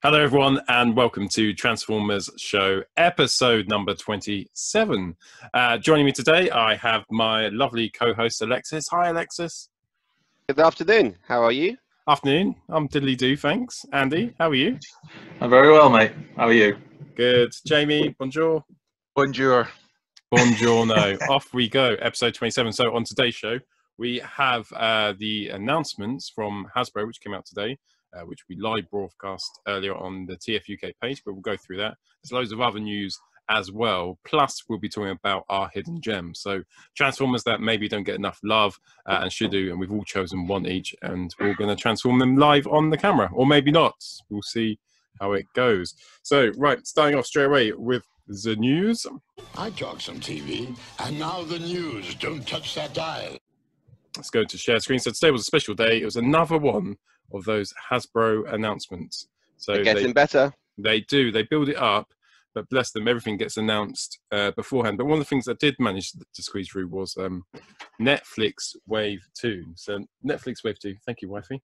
Hello, everyone, and welcome to Transformers Show, episode number 27. Joining me today, I have my lovely co-host, Alexis. Hi, Alexis. Good afternoon. How are you? Afternoon. I'm diddly-do, thanks. Andy, how are you? I'm very well, mate. How are you? Good. Jamie, bonjour. Bonjour. Buongiorno. Off we go, episode 27. So on today's show, we have the announcements from Hasbro, which came out today. Which we live broadcast earlier on the TF UK page, but we'll go through that. There's loads of other news as well. Plus, we'll be talking about our hidden gems. So Transformers that maybe don't get enough love and should do, and we've all chosen one each, and we're going to transform them live on the camera, or maybe not. We'll see how it goes. So, right, starting off straight away with the news. I talk some TV, and now the news. Don't touch that dial. Let's go to share screen. So today was a special day. It was another one of those Hasbro announcements. So They're getting better. They do. They build it up, but bless them, everything gets announced beforehand. But one of the things I did manage to squeeze through was Netflix Wave 2. So Netflix Wave 2, thank you, wifey,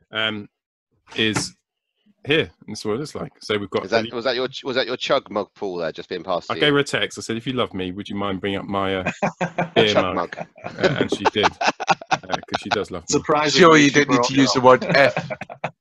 is here. And this is what it looks like. So we've got. Was that your chug mug pool there just being passed? I gave her a text. I said, if you love me, would you mind bringing up my beer mug? And she did. Because she does love me. Surprisingly, Sure, you didn't need to use the word F.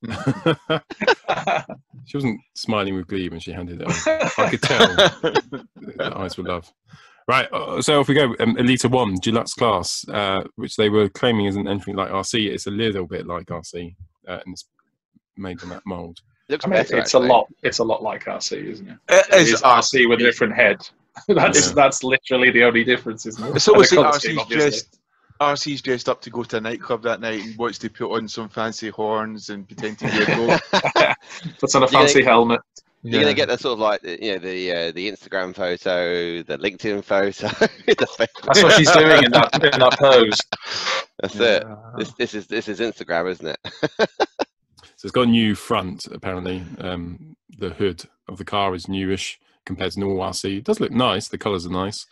She wasn't smiling with glee when she handed it over. I could tell. The eyes were love. Right, so off we go. Elite 1, Deluxe Class, which they were claiming isn't anything like RC. It's a little bit like RC, and it's made in that mould. Looks I mean, better, it's actually. a lot like RC, isn't it? It It is RC with a different head. That's literally the only difference, isn't it? It's almost And like the colour scheme, obviously. RC's dressed up to go to a nightclub that night and wants to put on some fancy horns and pretend to be a goat. Puts on a fancy helmet. You're gonna get the sort of like the Instagram photo, the LinkedIn photo. That's what she's doing in that pose. That's it. This is Instagram, isn't it? So it's got a new front, apparently. The hood of the car is newish compared to normal RC. It does look nice. The colours are nice.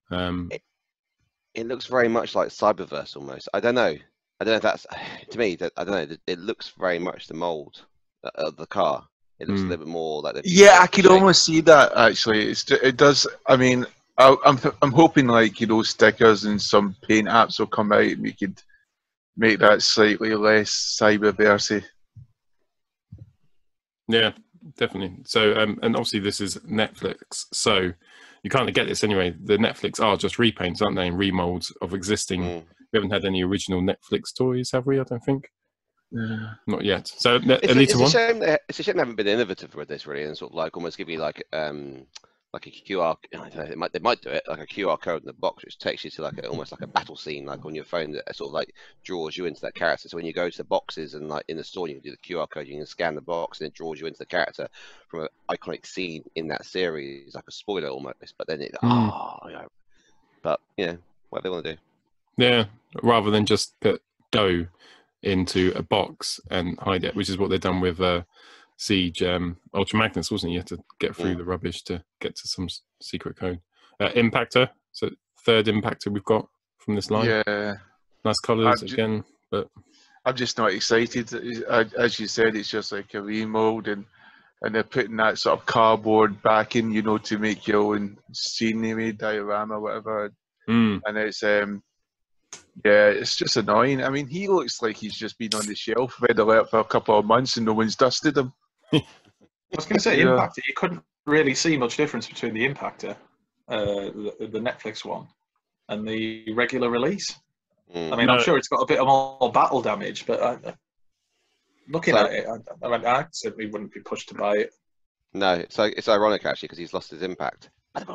It looks very much like Cyberverse almost. I don't know if that's to me. I don't know. It looks very much the mold of the car. It looks a little bit more like the. Yeah, I could almost see that actually. It does. I mean, I'm hoping like stickers and some paint apps will come out and we could make that slightly less cyberversy. Yeah, definitely. So, and obviously this is Netflix, so you kind of get this anyway. The Netflix are just repaints, aren't they, and remolds of existing. We haven't had any original Netflix toys, have we? I don't think. Not yet. So, Elite 1. It's a shame they haven't been innovative with this, really, and sort of like almost give you like a QR. I don't know, they might do it like a QR code in the box, which takes you to like almost like a battle scene, like on your phone, that sort of like draws you into that character. So when you go to the boxes and like in the store, you can do the QR code, you can scan the box, and it draws you into the character from an iconic scene in that series, like a spoiler almost. But then but what they want to do. Yeah, rather than just put dough into a box and hide it, which is what they've done with Siege Ultra Magnus, wasn't it? You had to get through the rubbish to get to some secret code. Impactor, so third Impactor we've got from this line. Yeah, nice colours again, but I'm just not excited. As you said, it's just like a remold, and they're putting that sort of cardboard back in, to make your own scenery diorama, whatever. And it's it's just annoying. I mean, he looks like he's just been on the shelf, red alert for a couple of months, and no one's dusted him. I was going to say, Impactor, you couldn't really see much difference between the Impactor, the Netflix one, and the regular release. I mean, I'm sure it's got a bit more battle damage, but looking at it, I certainly wouldn't be pushed to buy it. No, it's ironic actually because he's lost his impact.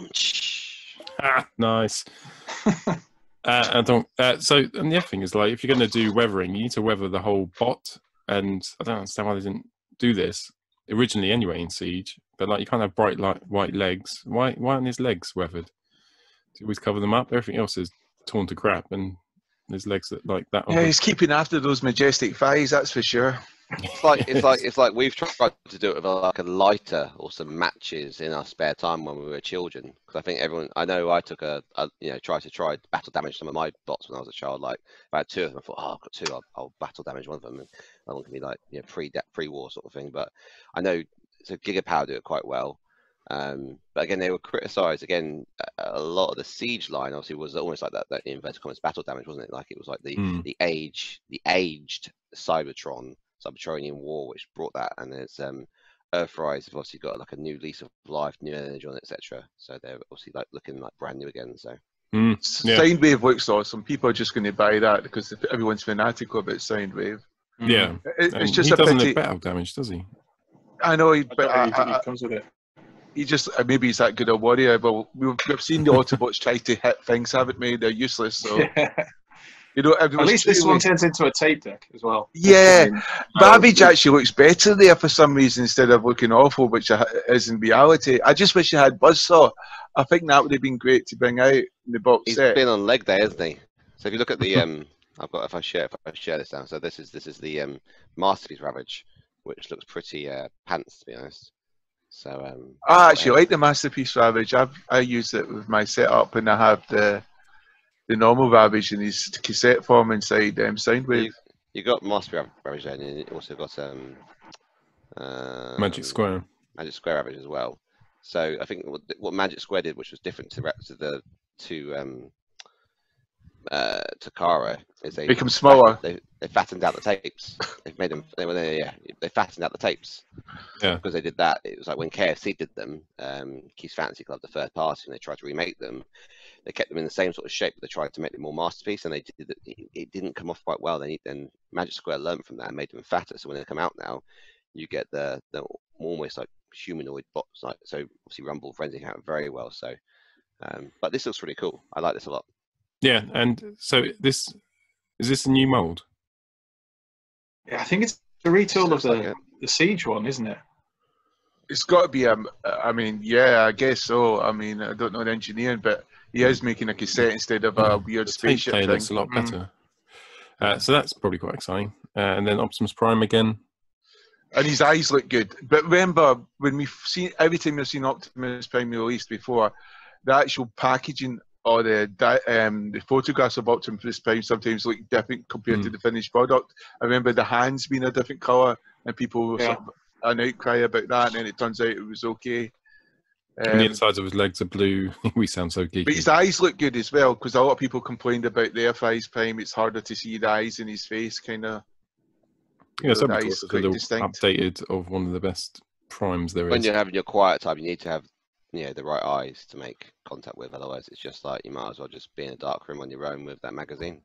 Nice. So, and the other thing is, like, if you're going to do weathering, you need to weather the whole bot, and I don't understand why they didn't do this originally anyway in Siege. But like, you can't have bright white legs. Why aren't his legs weathered? Do you always cover them up? Everything else is torn to crap, and his legs look like that. Yeah, he's keeping after those majestic thighs, that's for sure. It's like we've tried to do it with like a lighter or some matches in our spare time when we were children. Because I think I know I took tried to battle damage some of my bots when I was a child. Like I had two of them. I thought, I've got two. I'll battle damage one of them. And I want to be like pre-war sort of thing. But I know so Gigapower do it quite well. But again, they were criticised. Again, a lot of the Siege line obviously was almost like that inverted commas battle damage, wasn't it? Like it was like the aged Cybertronian war, which brought that. And there's Earthrise have obviously got like a new lease of life, new energy on it, etc. So they're obviously like looking like brand new again. So Soundwave looks awesome. People are just going to buy that because everyone's fanatical about Soundwave. Yeah, it's just he a doesn't pity. look battle damage, does he? I know, He comes with it. He just maybe he's that good a warrior. Well, we've seen the Autobots try to hit things, haven't we? They're useless. So you know, at least this one turns into a tape deck as well. Yeah, Babbage actually looks better there for some reason instead of looking awful, which is in reality. I just wish you had Buzzsaw. I think that would have been great to bring out in the box set. He's been on leg day, hasn't he? So if you look at the I've got if I share this down. So this is the Masterpiece Ravage, which looks pretty pants to be honest. So I actually like the Masterpiece Ravage. I use it with my setup, and I have the normal Ravage in his cassette form inside Soundwave. You got Masterpiece Ravage there, and you also got Magic Square Ravage as well. So I think what Magic Square did, which was different to the Takara, is they make them smaller. They fattened out the tapes. They've made them. They fattened out the tapes. Yeah. Because they did that, it was like when KFC did them, Keith's Fantasy Club, the third party, and they tried to remake them. They kept them in the same sort of shape, but they tried to make them more masterpiece, and it didn't come off quite well. Then Magic Square learned from that and made them fatter. So when they come out now, you get the almost like humanoid bots. Like, so obviously Rumble Frenzy came out very well. So, but this looks really cool. I like this a lot. Yeah, and so is this a new mold? Yeah, I think it's a retool of the Siege one, isn't it? It's got to be I mean, yeah, I guess so. I mean, I don't know the engineering, but he is making a cassette instead of a weird spaceship thing. Looks a lot better. So that's probably quite exciting. And then Optimus Prime again. And his eyes look good. But remember, when we've seen every time we've seen Optimus Prime released before, the actual packaging or the photographs of Optimus Prime sometimes look different compared to the finished product. I remember the hands being a different colour, and people were sort of an outcry about that, and then it turns out it was okay. And the insides of his legs are blue. We sound so geeky. But his eyes look good as well, because a lot of people complained about the Earthrise Prime. It's harder to see the eyes in his face, kind of. Yeah, so it's a little updated of one of the best primes there is. When you're having your quiet time, you need to have the right eyes to make contact with. Otherwise, it's just like you might as well just be in a dark room on your own with that magazine.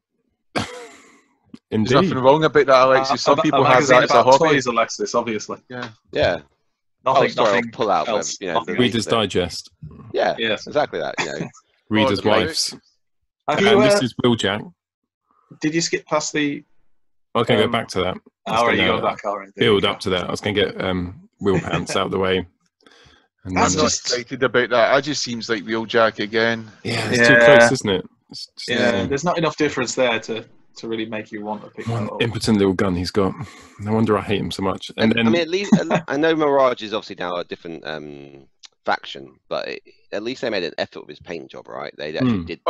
Indeed. There's nothing wrong about that, Alexis. Some people have that as a hobby. Toys, Alexis, obviously. Yeah. Nothing pull out. Else. Reader's Digest. Yeah. Yes. Exactly that. Reader's Wives. Have this is Wheeljack. Did you skip past the? I was going to go back to that. You go back already. Build up to that. I was going to get Wheel Pants out of the way. And I'm not excited about that. It just seems like Wheeljack again. Yeah, it's too close, isn't it? There's not enough difference there to really make you want to pick that up. Impotent little gun he's got. No wonder I hate him so much. And then, I mean, at least I know Mirage is obviously now a different faction, but at least they made an effort with his paint job, right? They actually did.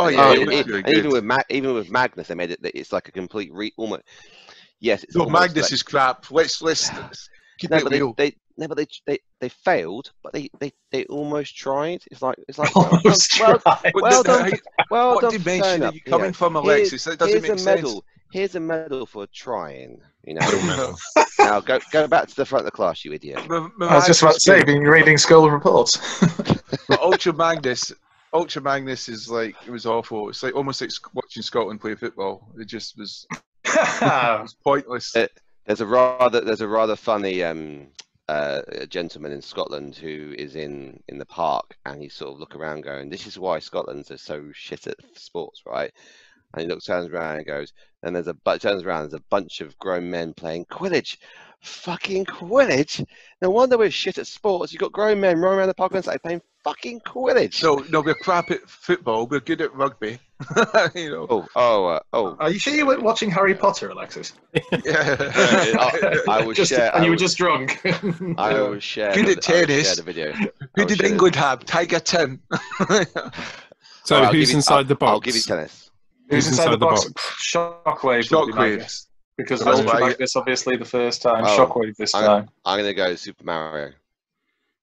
Even with Magnus, they made it. It's like a complete almost. Yes, it's Magnus is crap. Let's keep it real. They failed, but they almost tried. It's like well done. What dimension are you coming from, Alexis? That doesn't make sense. Here's a medal for trying. Now go back to the front of the class, you idiot. I was just about to say, been reading school reports. But Ultra Magnus is like, it was awful. It's like almost like watching Scotland play football. It just was, it was pointless. There's a rather funny gentleman in Scotland who is in the park, and he sort of look around going, "This is why Scotland's are so shit at sports, right?" And he turns around and goes, and there's a bunch of grown men playing Quidditch. Fucking Quidditch! No wonder we're shit at sports. You've got grown men running around the park and playing fucking Quidditch. No, we're crap at football. We're good at rugby. Are you sure you weren't watching Harry Potter, Alexis? Yeah. I was share. And you were just drunk. I always share. Good at tennis. The video. Who did England have? Tiger Tim. So who's inside the box? I'll give you tennis. Who's inside the box? Shockwave. Because Ultra Magnus, obviously, the first time. Shockwave this time. I'm going to go Super Mario.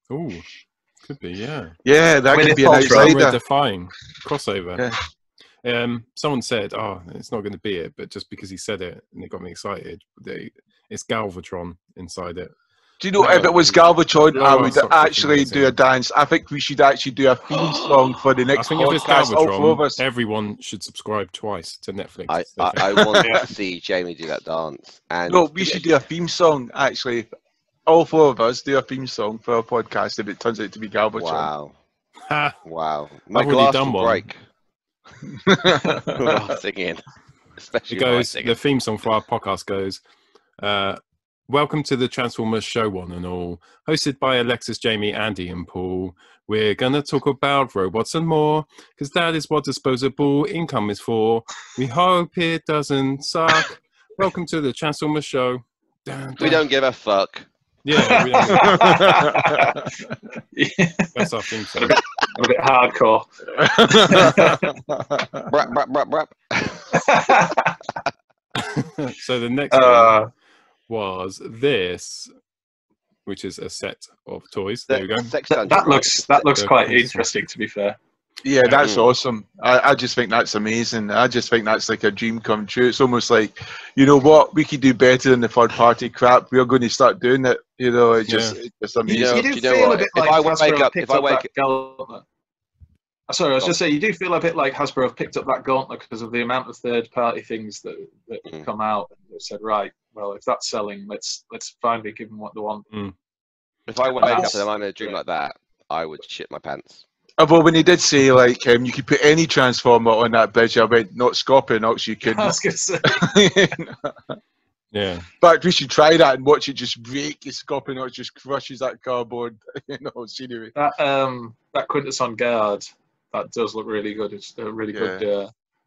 Oh, could be, yeah. Yeah, that could be an Ultra. outsider. Defying crossover. Yeah. Someone said, "Oh, it's not going to be it," but just because he said it and it got me excited, it's Galvatron inside it. Do you know, if it was Galvatron, I would actually do a dance. I think we should actually do a theme song for the next podcast. All four of us. Everyone should subscribe twice to Netflix. I want to see Jamie do that dance. And no, we should do a theme song, actually. All four of us do a theme song for our podcast if it turns out to be Galvatron. Wow. Wow. My I've already glass done will one. break. Singing. Especially it goes, the theme song for our podcast goes, welcome to the Transformers show, one and all. Hosted by Alexis, Jamie, Andy, and Paul. We're going to talk about robots and more, because that is what disposable income is for. We hope it doesn't suck. Welcome to the Transformers show. Dun, dun. We don't give a fuck. Yeah, we don't That's our theme song. A bit hardcore. So the next one was this, which is a set of toys. There we go. That looks quite interesting, to be fair. Yeah, that's awesome. I just think that's amazing. I just think that's like a dream come true. It's almost like, you know what, we could do better than the third party crap. We're going to start doing it. You know, it's just amazing. You do feel a bit like Sorry, I was just saying, you do feel a bit like Hasbro have picked up that gauntlet because of the amount of third-party things that come out. And they've said, right, well, if that's selling, let's finally give them what they want. If I went to make up a dream like that, I would shit my pants. Well, when he did say, like, you could put any Transformer on that bridge, I went, not Scorponok, you couldn't. I was going to say. Yeah. But we should try that and watch it just break. His Scorponok just crushes that cardboard, scenery. That Quintus on guard, that does look really good. It's a really good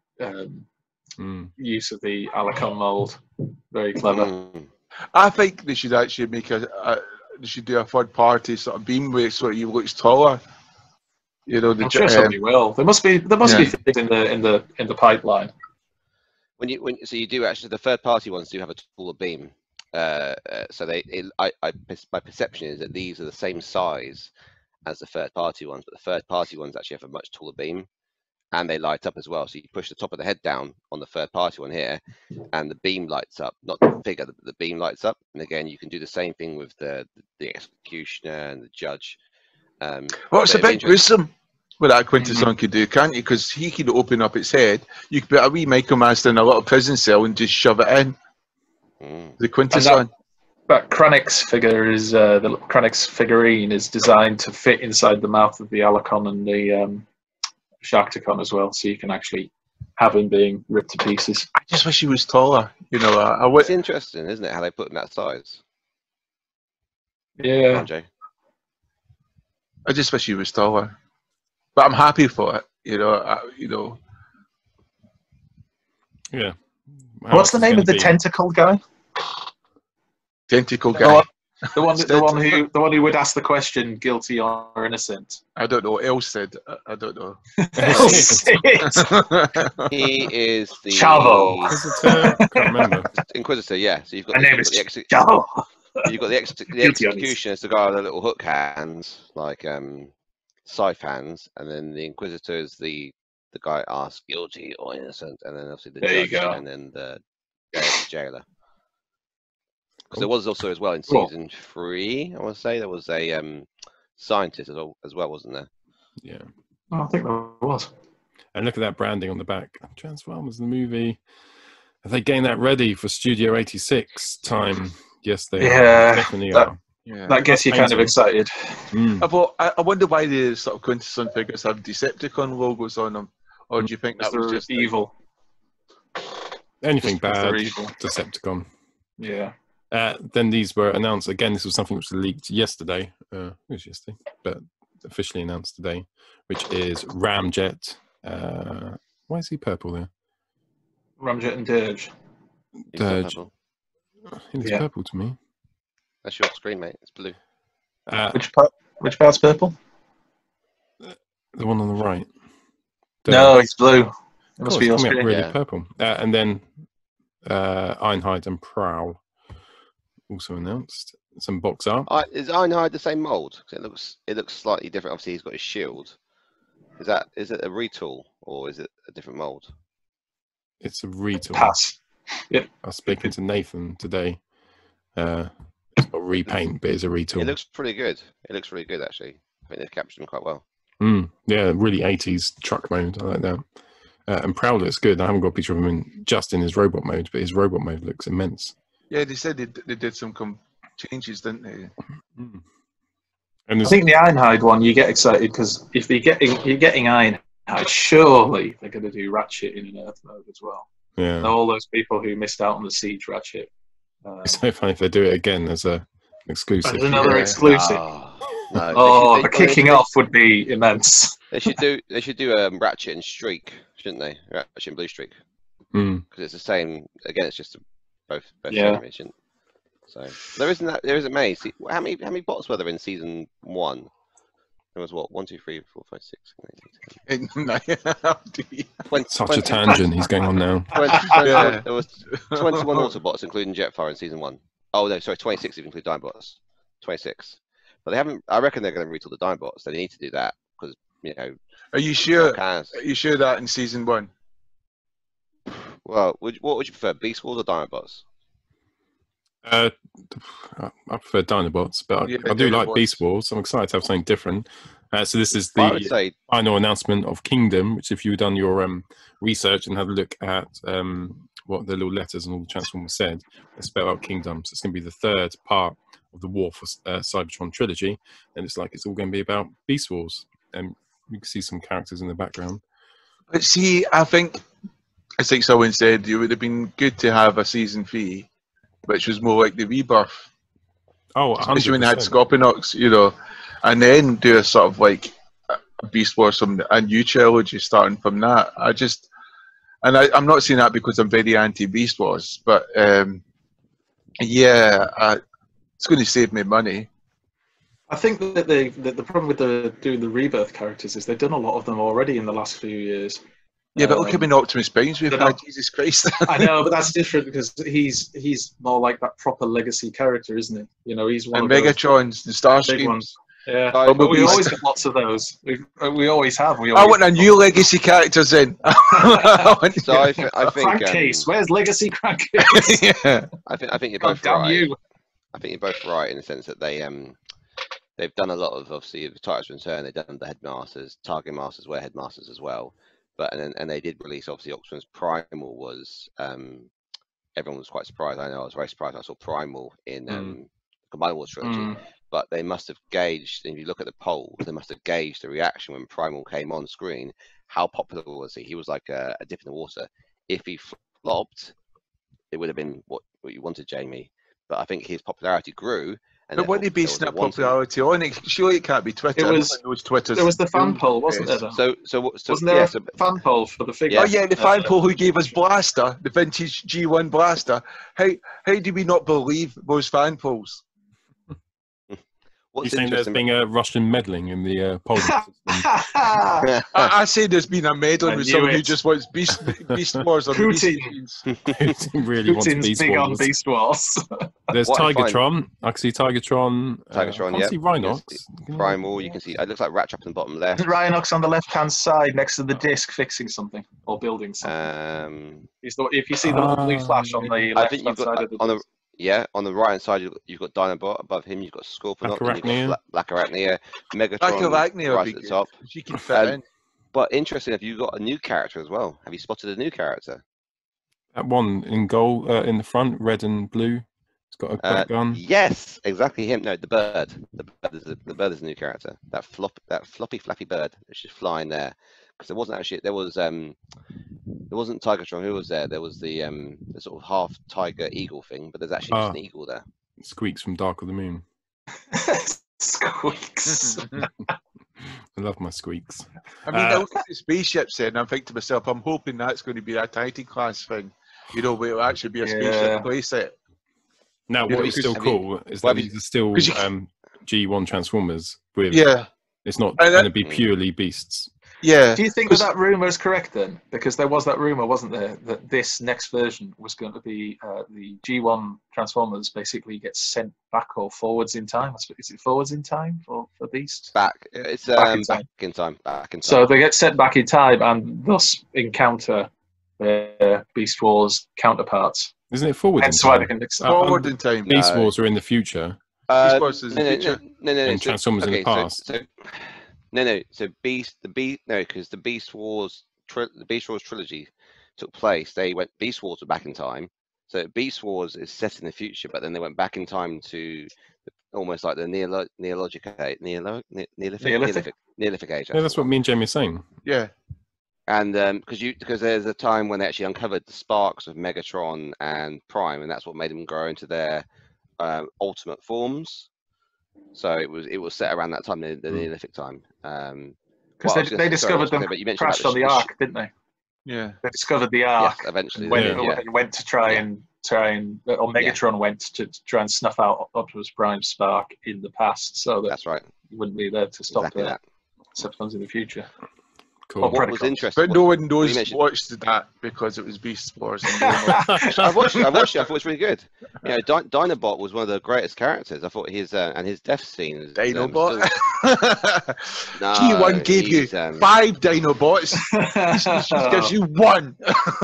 use of the Alicon mold. Very clever. I think they should actually make they should do a third party sort of beam where he looks taller. You know, I'm sure somebody will. There must be things in the pipeline. So you do actually, the third party ones do have a taller beam. So my perception is that these are the same size as the third party ones, but the third party ones actually have a much taller beam, and they light up as well. So you push the top of the head down on the third party one here, and the beam lights up. Not the figure, the beam lights up. And again, you can do the same thing with the executioner and the judge. Well, it's a bit gruesome what that Quintus on could do, can't you? Because he could open up its head. You could put a wee Micromaster in a little prison cell and just shove it in. The Quintus on. That Kranix figure is the Kranix figurine is designed to fit inside the mouth of the Alicon and the Sharkticon as well, so you can actually have him being ripped to pieces. I just wish he was taller. You know, it's interesting, isn't it, how they put him that size? Yeah. Come on, Jay. I just wish he was taller, but I'm happy for it. You know. Yeah. What's the name of the tentacle guy? Tentacle guy. The one who would ask the question, guilty or innocent. I don't know. Elsid. I don't know. He is the Chavo. Inquisitor. I can't remember. Inquisitor. Yeah. So you've got Chavo. You've got the executioner is the guy with the little hook hands, like scythe hands, and then the Inquisitor is the guy asks guilty or innocent, and then obviously the judge, and then the jailer. Because there was also as well in season 3, I want to say there was a scientist as well, wasn't there? Yeah. Oh, I think there was. And look at that branding on the back. Transformers the movie. Have they getting that ready for Studio 86 time? Yes, they are. Definitely are. Yeah. That gets you kind of excited. I wonder why the sort of Quintesson figures have Decepticon logos on them. Or do you think that was just evil? Anything bad, Decepticon. Yeah. Then these were announced. Again, this was something which was leaked yesterday. It was yesterday, but officially announced today, which is Ramjet. Why is he purple there? Ramjet and Dirge. Dirge. He looks purple to me. That's your screen, mate. It's blue. Which part's purple? The one on the right. No, it's blue. It must be your screen. Really purple. And then Ironhide and Prowl also announced. some box art. Is Ironhide the same mold? It looks slightly different. Obviously, he's got his shield. Is it a retool or is it a different mold? It's a retool. Pass. Yep. I was speaking to Nathan today. It's not repaint, but it's a retool. It looks pretty good. It looks really good, actually. I think they've captured him quite well. Yeah, really 80s truck mode. I like that. And Prowler's good. I haven't got a picture of him just in his robot mode, but his robot mode looks immense. Yeah, they said they did some changes, didn't they? And I think the Ironhide one, you get excited because if you're getting Ironhide, surely they're going to do Ratchet in an Earth mode as well. Yeah. And all those people who missed out on the Siege Ratchet. It's so funny if they do it again as an exclusive. As another exclusive. No, the kicking off would be immense. They should do Ratchet and Streak, shouldn't they? Ratchet and Blue Streak. Because it's the same. Again, it's just both animation. So there isn't many. See, how many bots were there in season 1? There was what 1, 2, 3, 4, 5, 6, 7, 8, 10. Such a tangent he's going on now. There was 21 Autobots, including Jetfire, in season 1. Oh no, sorry, 26 if you include Dinobots. 26. But they haven't. I reckon they're going to retool the Dinobots. So they need to do that because Are you sure? Are you sure that in season 1? Well, what would you prefer, Beast Wars or Dinobots? I prefer Dinobots, but I do like Beast Wars. I'm excited to have something different. So this is the final announcement of Kingdom, which if you've done your research and had a look at what the little letters and all the Transformers said, they spell out Kingdom. So it's going to be the 3rd part of the War for Cybertron trilogy, and it's all going to be about Beast Wars. And you can see some characters in the background. But see, I think someone said it would have been good to have a season 3, which was more like the Rebirth. Oh, 100%. Especially when they had Scorponok, and then do a sort of like a Beast Wars, a new trilogy starting from that. I'm not saying that because I'm very anti Beast Wars, but it's going to save me money. I think that the problem with doing the Rebirth characters is they've done a lot of them already in the last few years. Yeah, but look how many Optimus Primes we've had, Jesus Christ. I know, but that's different because he's more like that proper legacy character, isn't he? He's one and of Megatrons, the Starscreams. ones. Yeah, but we always get lots of those. We always have. I want a new legacy characters in. So I think Crankcase. Where's Legacy Crankcase? Yeah. I think you're both right. I think you're both right in the sense that they've done a lot of obviously the Titans Return. They've done the Headmasters, Target Masters, were Headmasters as well. But and they did release obviously Optimus Primal was everyone was quite surprised. I know I was very surprised. I saw Primal in Combined Wars trilogy. But they must have gauged, and if you look at the polls, they must have gauged the reaction when Primal came on screen. How popular was he? He was like a dip in the water. If he flopped, it would have been what you wanted, Jamie. But I think his popularity grew. And but what are they basing that popularity on? Surely it can't be Twitter. There was the fan poll, wasn't there? Wasn't there a fan poll for the figure? Oh yeah, the fan poll who gave us Blaster, the vintage G1 Blaster. How do we not believe those fan polls? You're saying there's been a Russian meddling in the polling system? I say there's been a meddling with someone who just wants Beast Wars on Putin. Putin really wants Beast big Wars. on Beast Wars. There's Tigertron. I can see Tigertron. I can see Rhinox. Primal. You can see. It looks like Ratchet up in the bottom left. Rhinox on the left-hand side next to the disc, fixing something or building something. If you see the little blue flash on the left-hand side of the disc. Yeah, on the right hand side you've got Dinobot. Above him you've got Scorponok. Black Arachnia, Megatron right at the top. She can fit in. But interesting, have you got a new character as well? Have you spotted a new character? That one in gold in the front, red and blue. It's got a great gun. Yes, exactly him. No, the bird. The bird is a new character. That floppy flappy bird that's just flying there. Because there wasn't actually there wasn't Tigertron. Who was there? There was the sort of half tiger eagle thing, but there's actually just an eagle there. Squeaks from Dark of the Moon. Squeaks. I love my squeaks. I mean, I look at the spaceships then, and I'm thinking to myself, I'm hoping that's going to be a Titan class thing. Where it'll actually be a spaceship playset. Now, what is still cool is that these are still G1 Transformers. It's not going to be purely beasts. Yeah. Do you think that rumor is correct then? Because there was that rumor, wasn't there, that this next version was going to be the G1 Transformers basically gets sent back or forwards in time? Is it forwards in time for Beast? It's Back in time. So they get sent back in time and thus encounter their Beast Wars counterparts. Isn't it forward Hence in why time? they can Forward in time. Beast Wars are in the future. Beast Wars is the future. No. And Transformers in the past. So because the Beast Wars trilogy took place. Beast Wars were back in time. So Beast Wars is set in the future, but then they went back in time to almost like the Neolithic age. Yeah, that's what me and Jamie are saying. Yeah. And because there's a time when they actually uncovered the sparks of Megatron and Prime, and that's what made them grow into their ultimate forms. So it was set around that time, the Neolithic time. Because they discovered them crashed on the Ark, didn't they? Yeah. They discovered the Ark. Yes, eventually. And went to try and or Megatron went to try and snuff out Optimus Prime's spark in the past, so that's right. He wouldn't be there to stop exactly the Decepticons in the future. Cool. What was interesting, but no one watched that because it was Beast Wars. I watched it. I thought it was really good. You know, Dinobot was one of the greatest characters. I thought his and his death scene. Dinobot. No, G1 gave you 5 Dinobots. She gives you 1.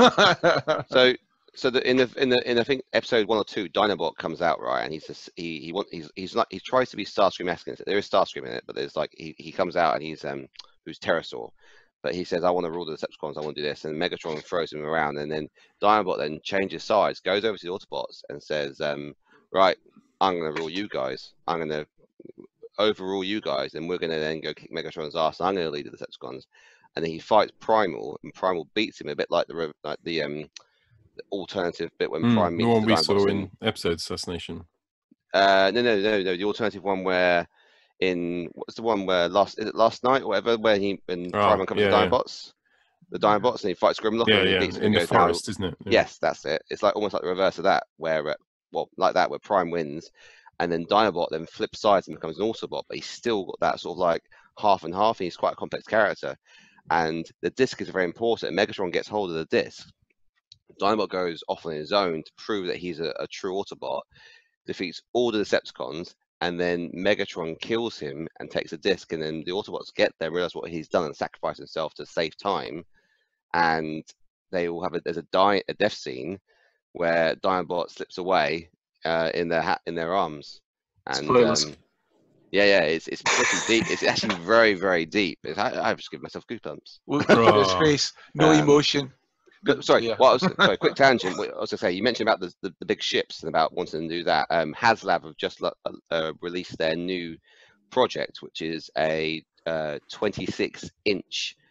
In I think episode 1 or 2, Dinobot comes out, right, and he tries to be Starscream-esque. There is Starscream in it, but there's like he comes out and he's who's Pterosaur. But he says, I want to rule the Decepticons, I want to do this. And Megatron throws him around. And then Dinobot then changes sides, goes over to the Autobots and says, right, I'm going to rule you guys. I'm going to overrule you guys. And we're going to then go kick Megatron's ass. And I'm going to lead the Decepticons. And then he fights Primal. And Primal beats him a bit like the alternative bit when Prime meets the one we Dinobots saw in episode Assassination. No. The alternative one where... what's the one where last night or whatever where Prime uncovers the Dinobots, and he fights Grimlock and he beats him in the forest, down. isn't it? Yeah. Yes, that's it. It's like almost like the reverse of that, where where Prime wins, and then Dinobot then flips sides and becomes an Autobot, but he's still got that sort of like half and half, and he's quite a complex character. And the disc is very important. Megatron gets hold of the disc. Dinobot goes off on his own to prove that he's a true Autobot, defeats all the Decepticons. And then Megatron kills him and takes a disc, and then the Autobots get there, realize what he's done, and sacrifice himself to save time. And they all have there's a death scene where Dinobot slips away in their arms. And it's pretty deep. It's actually very, very deep. I've just given myself goosebumps. Look at his face, no emotion. Sorry, quick tangent. I was going to say, you mentioned about the big ships and about wanting to do that. HasLab have just released their new project, which is a 26-inch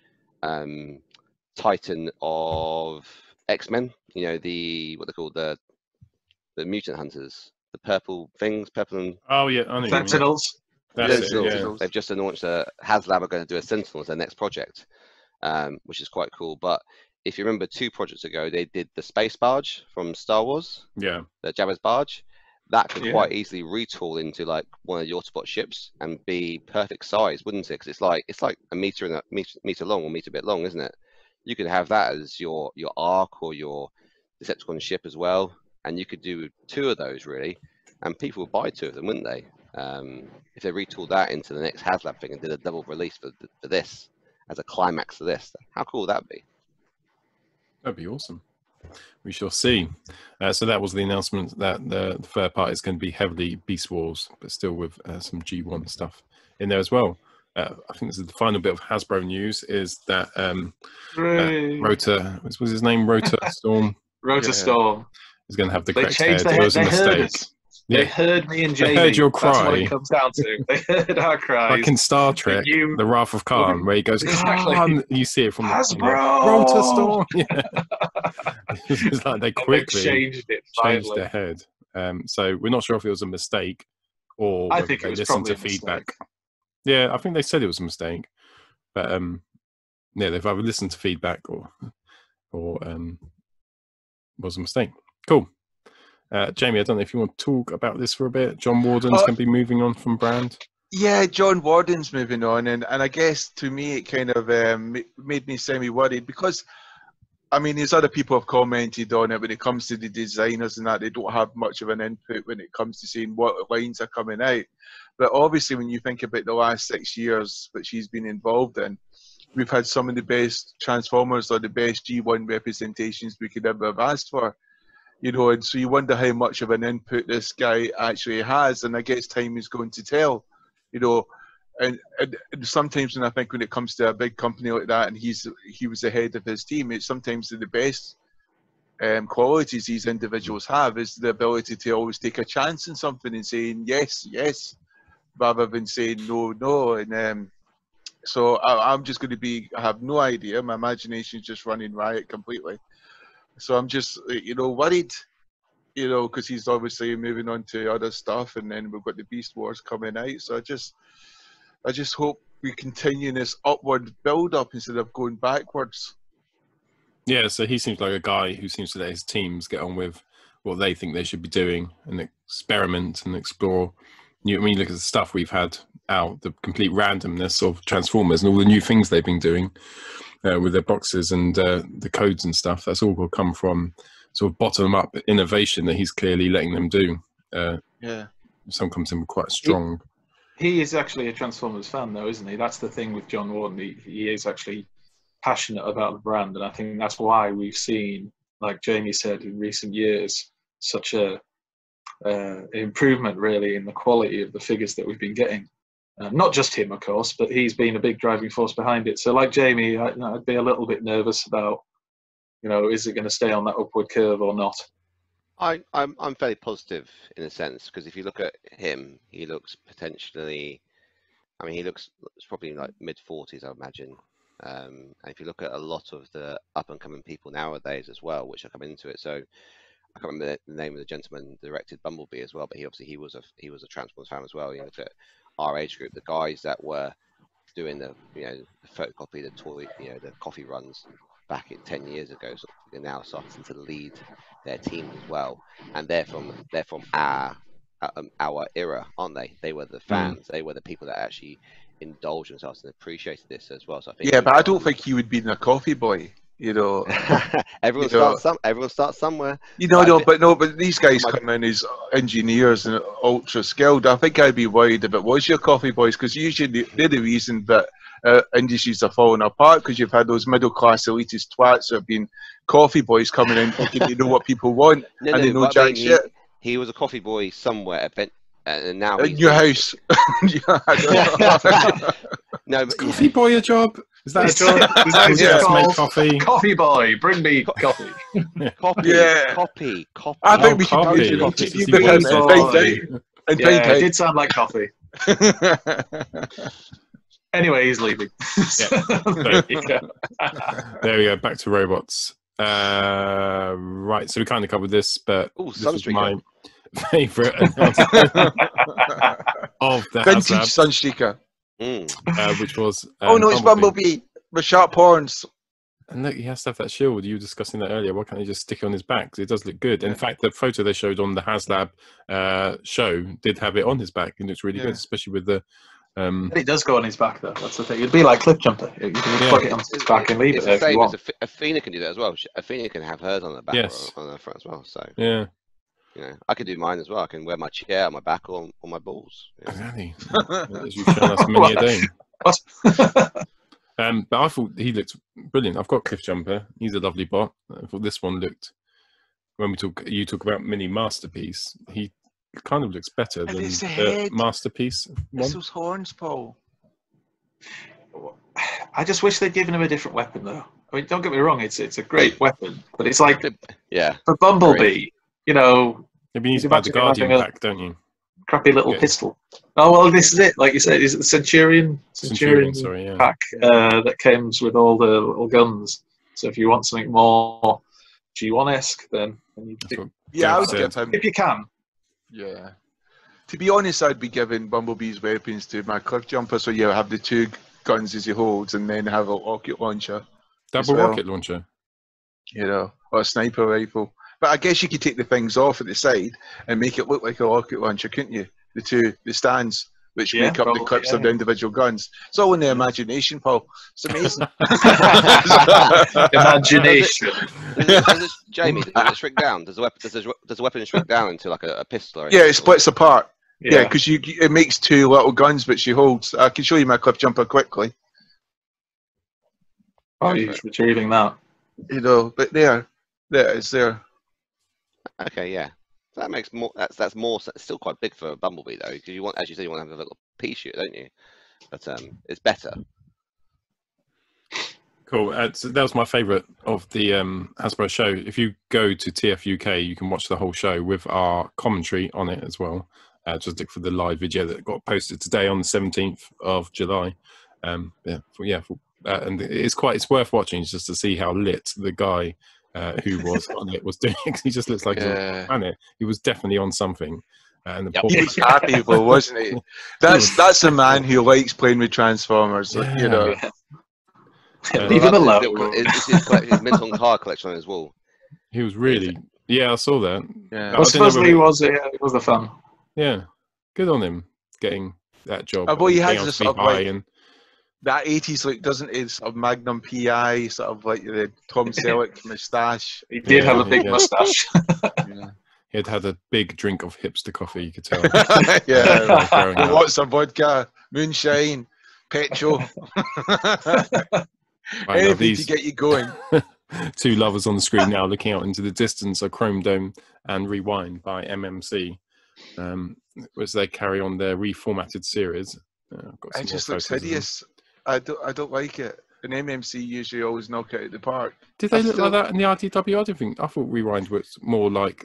Titan of X-Men. You know, what they call the mutant hunters, the purple things, purple and Sentinels. They've just announced HasLab are going to do a Sentinel as their next project, which is quite cool. But if you remember 2 projects ago, they did the space barge from Star Wars. Yeah. The Jabba's barge. That could quite easily retool into like one of the Autobot ships and be perfect size, wouldn't it? Because it's like a meter long or meter bit long, isn't it? You could have that as your Ark or your Decepticon ship as well, and you could do 2 of those really, and people would buy 2 of them, wouldn't they? If they retooled that into the next HasLab thing and did a double release for this as a climax to this, how cool would that be? That'd be awesome. We shall see. So that was the announcement that the third part is going to be heavily Beast Wars, but still with some G1 stuff in there as well. I think this is the final bit of Hasbro news is that Rotor, what was his name? Rotor Storm. Rotor Storm is going to have the correct head. It was a mistake. They Yeah. heard me and Jamie. They heard your That's what cry. it comes down to. They heard our cries. Like in Star Trek, The Wrath of Khan, where he goes, Exactly. Khan, you see it from Hasbro! Rotor Storm. Yeah. It's like they quickly changed their head. So we're not sure if it was a mistake or I think it was listened to probably a feedback. mistake. Yeah, I think they said it was a mistake. But yeah, they've either listened to feedback or was a mistake. Cool. Jamie, I don't know if you want to talk about this for a bit. John Warden's going to be moving on from Brand. Yeah, John Warden's moving on, and I guess to me it kind of made me semi-worried because, I mean, there's other people have commented on it when it comes to the designers and that they don't have much of an input when it comes to saying what lines are coming out. But obviously, when you think about the last 6 years that she's been involved in, we've had some of the best Transformers or the best G1 representations we could ever have asked for. You know, and so you wonder how much of an input this guy actually has, and I guess time is going to tell. You know, and sometimes when I think when it comes to a big company like that, and he was the head of his team, it's sometimes the best qualities these individuals have is the ability to always take a chance in something and saying yes, yes, rather than saying no, no. And so I'm just going to I have no idea. My imagination is just running riot completely. So I'm just, worried, because he's obviously moving on to other stuff, and then we've got the Beast Wars coming out. So I just hope we continue this upward build-up instead of going backwards. Yeah, so he seems like a guy who seems to let his teams get on with what they think they should be doing and experiment and explore. When you look at the stuff we've had out, the complete randomness of Transformers and all the new things they've been doing with their boxes and the codes and stuff, that's all will come from sort of bottom-up innovation that he's clearly letting them do. Yeah. Some comes in quite strong. He is actually a Transformers fan, though, isn't he? That's the thing with John Warden. He is actually passionate about the brand, and I think that's why we've seen, like Jamie said, in recent years, such a improvement, really, in the quality of the figures that we've been getting. Not just him, of course, but he's been a big driving force behind it. So, like Jamie, I'd be a little bit nervous about, is it going to stay on that upward curve or not? I'm fairly positive in a sense, because if you look at him, he looks potentially, I mean, it's probably like mid-40s, I imagine. And if you look at a lot of the up-and-coming people nowadays as well, which are coming into it, so I can't remember the name of the gentleman who directed Bumblebee as well, but he was a Transformers fan as well. You look at our age group, the guys that were doing the the photocopy, the toy, the coffee runs back 10 years ago, so they're now starting to lead their teams as well, and they're from our era, aren't they? They were the fans. They were the people that actually indulged themselves and appreciated this as well. So I think but I don't think he would be in a coffee boy. Everyone starts somewhere. But these guys come in as engineers and ultra skilled. I think I'd be worried if it was your coffee boys, because usually they're the reason that industries are falling apart, because you've had those middle class elitist twats that have been coffee boys coming in thinking they know what people want and they know jack shit. He was a coffee boy somewhere, and now in your house. No, is coffee boy a job? Is that a job? Just make coffee. Coffee boy, bring me coffee. Copy. I think we should it did sound like coffee. Anyway, he's leaving. There we go. Back to robots. Right, so we kind of covered this, but this was my favourite announcement of the vintage Sunstreaker. Which was it's Bumblebee with sharp horns. And look, he has to have that shield. You were discussing that earlier. Why can't he just stick it on his back? 'Cause it does look good. In fact, the photo they showed on the HasLab show did have it on his back, and it's really good, especially with the. It does go on his back, though. That's the thing. It'd be like Cliff Jumper. You can plug it on his back and leave it there if you want. Athena can do that as well. Athena can have hers on the back or on the front as well. So I can do mine as well. I can wear my chair on my back or on my balls. Exactly. As you've shown us many a day. But I thought he looked brilliant. I've got Cliff Jumper. He's a lovely bot. I thought this one looked. When you talk about mini masterpiece, he kind of looks better than the masterpiece one. It's those horns, Paul. I just wish they'd given him a different weapon, though. I mean, don't get me wrong, it's a great weapon, but it's like for Bumblebee, Maybe you buy the Guardian pack, don't you? Crappy little pistol. Oh well, this is it. Like you said, is it the Centurion pack that comes with all the little guns? So if you want something more G1-esque, then you I would give him if you can. Yeah. To be honest, I'd be giving Bumblebee's weapons to my Cliff Jumper, so you have the two guns as he holds, and then have a rocket launcher. Double rocket launcher. Or a sniper rifle. But I guess you could take the things off at the side and make it look like a rocket launcher, couldn't you? The stands which make up the clips of the individual guns. It's all in the imagination, Paul. It's amazing. Imagination. Jamie, does it shrink down? Does the weapon shrink down into like a pistol? Or Yeah, it splits apart. Yeah, because it makes two little guns which she holds. I can show you my clip jumper quickly. Oh, you're retrieving that. You know, but it's there. Okay, yeah. So that makes more. That's more. It's still quite big for a Bumblebee though, because you want, as you said, you want to have a little pea shoot, don't you? But it's better. Cool. So that was my favourite of the Hasbro show. If you go to TF UK, you can watch the whole show with our commentary on it as well. Just look for the live video that got posted today on the 17th of July. And it's worth watching just to see how lit the guy who was on it was doing. He just looks like he's on the planet. He was definitely on something. And Yep. He was happy, though, wasn't he? That's a man who likes playing with Transformers. Yeah. You know. Leave him alone. It's his Minton card collection on his wall. He was really. Yeah, I saw that. Yeah. Well, supposedly it was the fun. Yeah, good on him getting that job. Well, he has being this able to sort of be high like and that 80s look, doesn't he? Sort of Magnum PI, sort of like the Tom Selleck moustache. He did have a big mustache. Yeah. he had a big drink of hipster coffee. You could tell. Yeah. growing up. Lots of vodka, moonshine, petrol. Right, now Anything to get you going. Two lovers on the screen now looking out into the distance are Chrome Dome and Rewind by MMC, as they carry on their reformatted series. I've got some It more just looks photos of them. hideous. I don't like it. And MMC usually always knock it out of the park. Did they look like that in the RTW? I thought Rewind was more like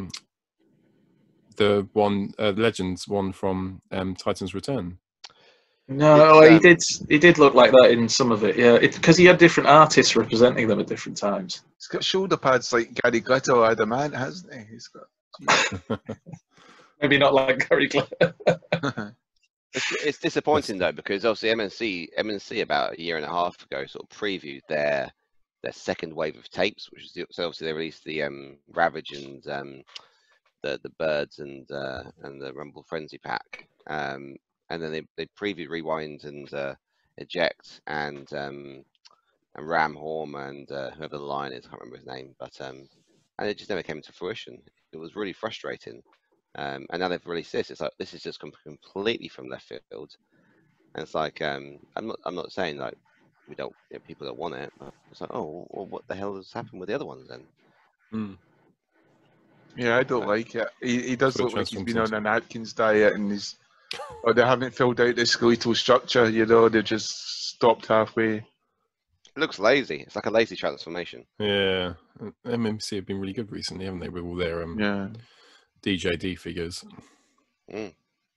the one Legends one from Titan's Return. No, he did look like that in some of it. Yeah, because he had different artists representing them at different times. He's got shoulder pads like Gary Glitter or Adamant, hasn't he? He's got. Maybe not like Gary Glitter. It's disappointing though, because obviously MNC about a year and a half ago sort of previewed their second wave of tapes, which is so obviously they released the Ravage and the Birds and the Rumble Frenzy pack, and then they previewed Rewind and Eject and Ram Horm and whoever the lion is, I can't remember his name, but and it just never came to fruition. It was really frustrating. And now they've released this. It's like this is just completely from left field, and it's like I'm not saying like people don't want it, but it's like, oh, well, what the hell has happened with the other ones then? Yeah, I don't like it. He does look like he's been on an Atkins diet, and they haven't filled out the skeletal structure. You know, they just stopped halfway. It looks lazy. It's like a lazy transformation. Yeah, MMC have been really good recently, haven't they, with all their DJD figures. Be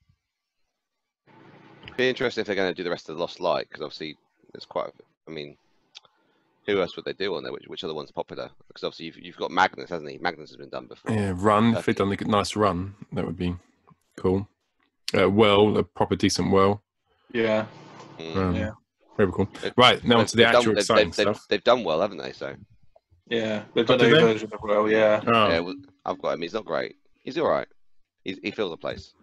interesting if they're going to do the rest of the Lost Light, because obviously there's quite. I mean, who else would they do on there? Which other one's popular? Because obviously you've got Magnus, hasn't he? Magnus has been done before. Yeah, Run. If they'd done a nice Run, that would be cool. Whirl, a proper decent Whirl. Yeah. Yeah. Very cool. Right, now on to the actual exciting stuff. They've done well, haven't they? So. Yeah, they've done a version of Whirl. Yeah. Oh. Yeah, well, I've got him. He's not great. He's all right. He fills the place.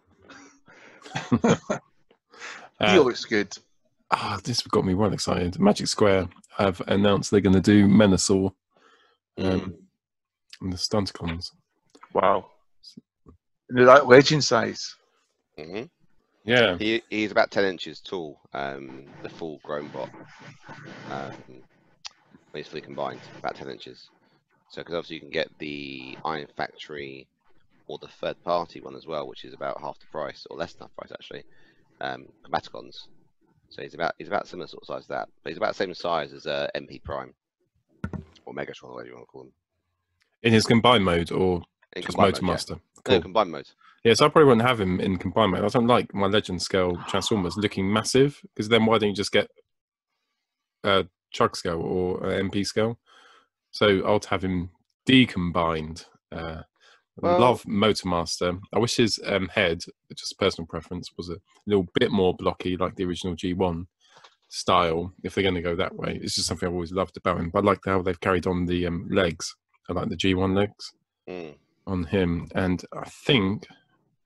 He looks good. This got me well excited. Magic Square have announced they're going to do Menasor in the Stunticons. Wow. And they're that legend size. Yeah. He's about 10 inches tall, the full grown bot. When he's fully combined, about 10 inches. So, because obviously you can get the Iron Factory or the third party one as well, which is about half the price, or less than half the price actually. Combaticons. So he's about similar sort of size to that, but he's about the same size as MP Prime or Megatron, whatever you want to call him. In his combined mode or In just combined Motor mode, Master? yeah. Cool. No, combined mode. Yeah, so I probably wouldn't have him in combined mode. I don't like my Legend scale Transformers looking massive, because then why don't you just get a Chug scale or an MP scale? So I'll have him decombined. Love Motor Master. I wish his head, just personal preference, was a little bit more blocky like the original G1 style, if they're going to go that way. It's just something I've always loved about him. But I like how they've carried on the legs. I like the G1 legs on him. And I think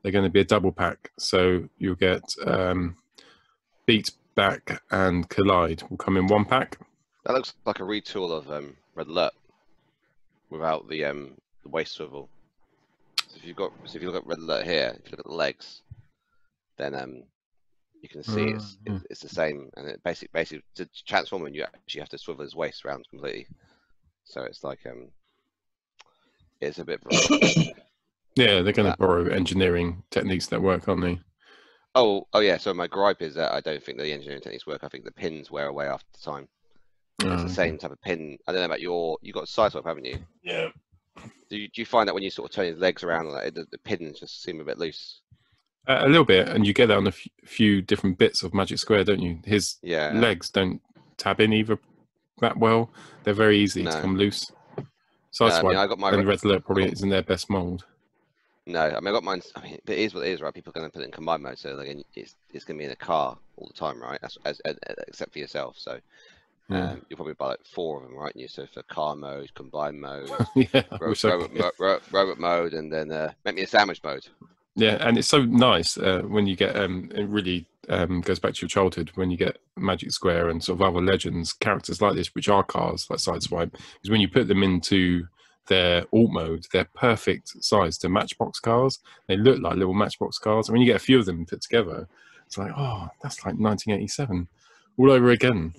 they're going to be a double pack. So you'll get Beat Back and Collide will come in one pack. That looks like a retool of Red Alert without the waist swivel. So if you look at Red Alert here, if you look at the legs, then you can see it's the same, and it basically to transform him, you actually have to swivel his waist around completely. So it's like it's a bit. Yeah, they're going to borrow engineering techniques that work, aren't they? Oh yeah. So my gripe is that I don't think the engineering techniques work. I think the pins wear away after time. It's the same type of pin. I don't know about you got sideswipe, haven't you? Yeah. Do you find that when you sort of turn his legs around, like the pins just seem a bit loose? A little bit, and you get that on a few different bits of Magic Square, don't you? His legs don't tab in either that well. They're very easy to come loose. So that's why Red Alert probably isn't their best mold. No, I mean I got mine. I mean, it is what it is, right? People are going to put it in combined mode, so like it's going to be in a car all the time, right? Except for yourself. So you'll probably buy like 4 of them, right? And so for car mode, combined mode, robot mode, and then make me a sandwich mode. Yeah, and it's so nice when you get it really goes back to your childhood when you get Magic Square and sort of other Legends characters like this, which are cars like Sideswipe, because when you put them into their alt mode, they're perfect size to Matchbox cars. They look like little Matchbox cars, and when you get a few of them put together, it's like, oh, that's like 1987 all over again.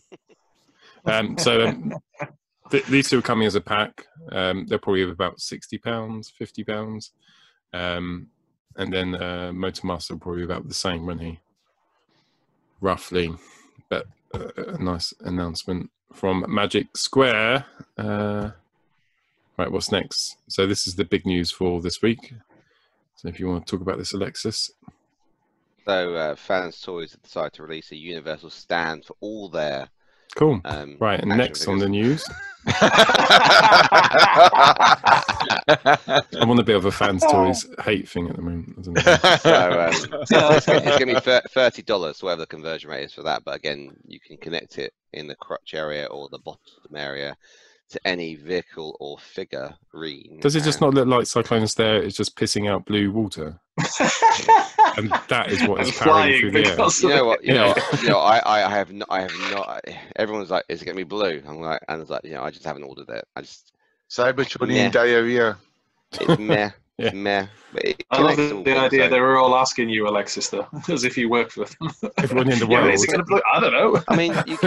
These two are coming as a pack. They're probably about £60, £50. And then Motormaster will probably be about the same, won't he? Roughly. But a nice announcement from Magic Square. Right, what's next? So this is the big news for this week. So if you want to talk about this, Alexis. So Fans Toys have decided to release a universal stand for all their cool. Right, and next on the news. I'm on a bit of a Fans Toys hate thing at the moment. I don't know. So it's going to be $30, whatever the conversion rate is for that. But again, you can connect it in the crotch area or the bottom area to any vehicle or figurine. Does it just not look like Cyclone's there? It's just pissing out blue water, and that is what is carrying through the air. You know what? I have not. Everyone's like, "Is it going to be blue?" I'm like, and it's like, I just haven't ordered it. I just Cybertronian diarrhea. It's meh. It's meh. But I love the idea they were all asking you, Alexis, though, as if you worked for them. Everyone in the world. Is it going to blue? I don't know. I mean, you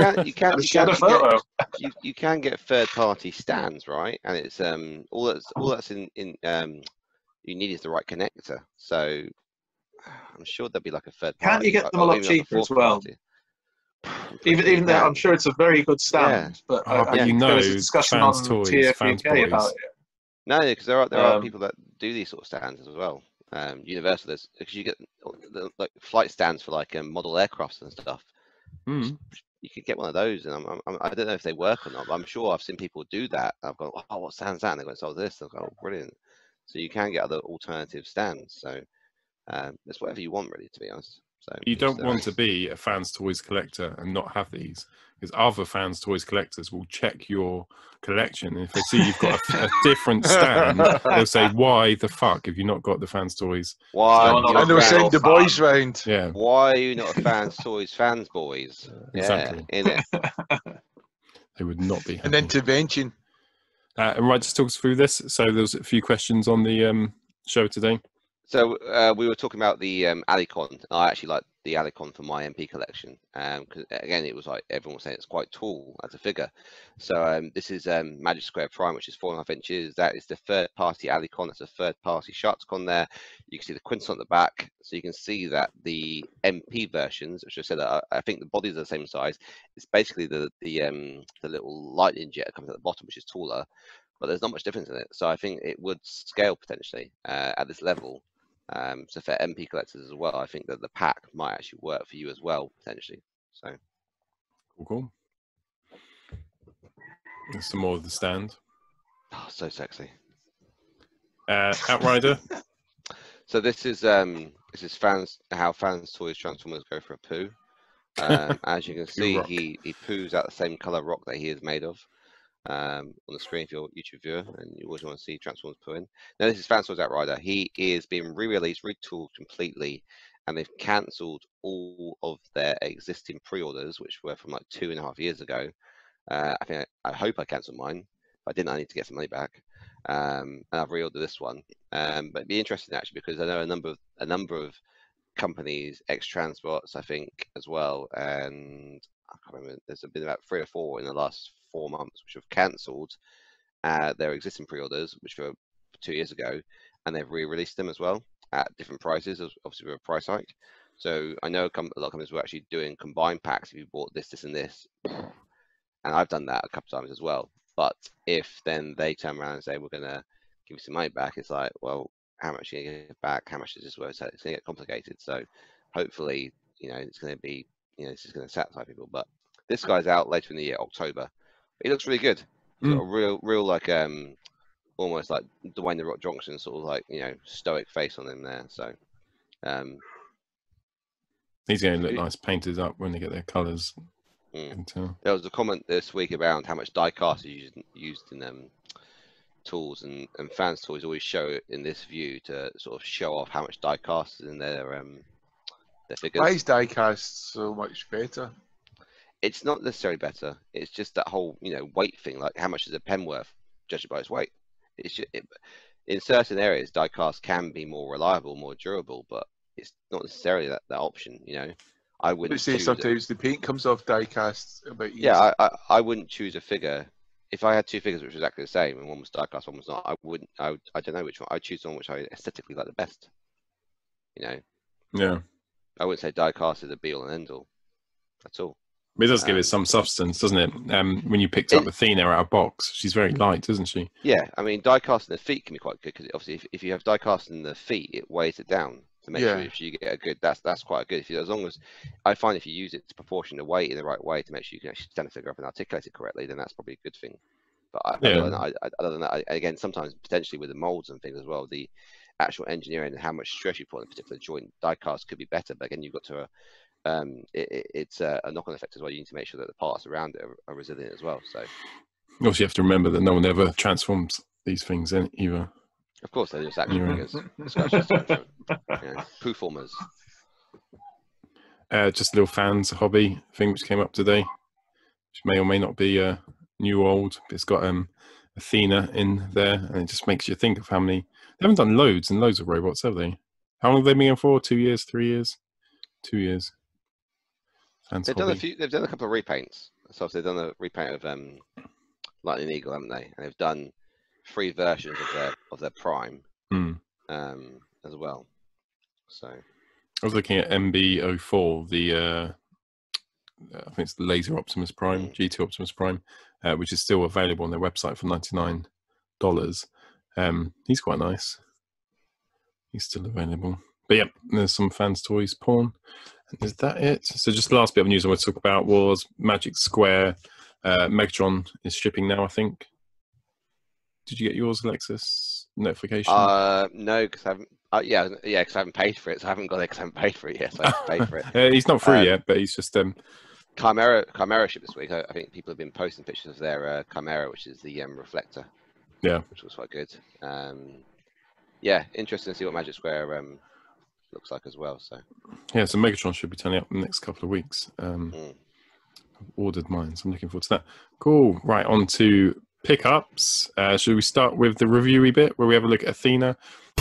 can get third-party stands, right? And it's all that's in you need is the right connector. So I'm sure there'll be like a third party. Can't you get them a lot cheaper as well? Even though I'm sure it's a very good stand, but there was a discussion on TFUK about it. No, because there are people that do these sort of stands as well. Universal, there's because you get like flight stands for like model aircrafts and stuff. You could get one of those, and I don't know if they work or not, but I'm sure I've seen people do that. I've gone, oh, what stand's that? And they're going, oh, this. I've gone, oh, brilliant. So you can get other alternative stands. So it's whatever you want, really, to be honest. So you don't want to be a Fans Toys collector and not have these, because other Fans Toys collectors will check your collection, and if they see you've got a different stand, they'll say, "Why the fuck have you not got the Fans Toys?" Why? And they'll send the boys round. Yeah. Why are you not a Fans Toys fans boys? Exactly. Yeah, They would not be happy. An intervention. And right, just talk us through this. So there's a few questions on the show today. So we were talking about the Alicon. I actually like the Alicon for my MP collection. Because again, it was like everyone was saying it's quite tall as a figure. So this is Magic Square Prime, which is 4.5 inches. That is the third-party Alicon. It's a third-party Sharkticon there. You can see the Quintus on the back, so you can see that the MP versions, which I said, I think the bodies are the same size. It's basically the little lightning jet that comes at the bottom, which is taller, but there's not much difference in it. So I think it would scale potentially at this level. So for MP collectors as well, I think that the pack might actually work for you as well, potentially. So cool. There's some more of the stand. Oh, so sexy. Outrider. So this is how Fans Toys Transformers go for a poo. As you can see, he poos out the same color rock that he is made of. on the screen if you're a YouTube viewer and you always want to see Transformers put in. Now this is Fans Hobby Outrider. He is being re-released, retooled completely, and they've cancelled all of their existing pre-orders, which were from like 2.5 years ago. I hope I cancelled mine. If I didn't, I need to get some money back. And I've reordered this one. But it'd be interesting actually, because I know a number of companies, X-Transbots, I think, as well, and I can't remember. There's been about 3 or 4 in the last 4 months which have cancelled their existing pre-orders, which were 2 years ago, and they've re-released them as well at different prices, obviously with a price hike. So I know a lot of companies were actually doing combined packs if you bought this, this, and this, and I've done that a couple times as well. But if then they turn around and say we're going to give you some money back, it's like, well, how much are you going to get back? How much is this worth? So it's going to get complicated. So hopefully, it's going to be, this is going to satisfy people. But this guy's out later in the year, October. He looks really good. He's got a real like almost like Dwayne the Rock Johnson sort of like stoic face on him there. So he's going to look nice painted up when they get their colours. There was a comment this week around how much die-cast is used in tools, and Fans Toys always show it in this view to sort of show off how much die-cast is in their figures. Why is die-cast so much better? It's not necessarily better. It's just that whole weight thing. Like how much is a pen worth, judged by its weight? It's just, in certain areas, die-cast can be more reliable, more durable, but it's not necessarily that option. I wouldn't say sometimes the paint comes off die-cast about easy. Yeah, I wouldn't choose a figure. If I had 2 figures which were exactly the same and one was die-cast, one was not, I wouldn't. I don't know which one. I'd choose the one which I aesthetically like the best. Yeah. I wouldn't say die-cast is a be-all and end-all at all. But it does give it some substance, doesn't it? When you picked up Athena out of box, she's very light, isn't she? Yeah, I mean, die-cast in the feet can be quite good because obviously, if you have die-cast in the feet, it weighs it down to make sure if you get a good, that's quite good. As long as I find if you use it to proportion the weight in the right way to make sure you can actually stand the figure up and articulate it correctly, then that's probably a good thing. But other than that, again, sometimes potentially with the molds and things as well, the actual engineering and how much stress you put on a particular joint, die-cast could be better. But again, you've got to it's a knock-on effect as well. You need to make sure that the parts around it are resilient as well. So also you have to remember that no one ever transforms these things in either. Of course, they're just action figures, poo formers. Just a little Fans Hobby thing which came up today, which may or may not be new or old. But it's got Athena in there, and it just makes you think of how many. They haven't done loads and loads of robots, have they? How long have they been in for? 2 years, 3 years? 2 years. Fans They've Hobby. done a few. They've done a couple of repaints. So they've done a repaint of Lightning Eagle, haven't they? And they've done 3 versions of their Prime as well. So I was looking at MB04, the I think it's the Laser Optimus Prime, G2 Optimus Prime, which is still available on their website for $99. He's quite nice. He's still available. But yeah, there's some Fans Toys porn. And is that it? So just the last bit of news I want to talk about was Magic Square. Megatron is shipping now, I think. Did you get yours, Alexis? Notification? No, because I haven't. Because I haven't paid for it. So I haven't got it because I haven't paid for it yet. So I have to pay for it. He's not free yet, but he's just Chimera ship this week. I think people have been posting pictures of their Chimera, which is the reflector. Yeah, which was quite good. Yeah, interesting to see what Magic Square looks like as well. So yeah, so Megatron should be turning up in the next couple of weeks. I've ordered mine, so I'm looking forward to that. Cool. Right, on to pickups. Should we start with the reviewy bit where we have a look at Athena?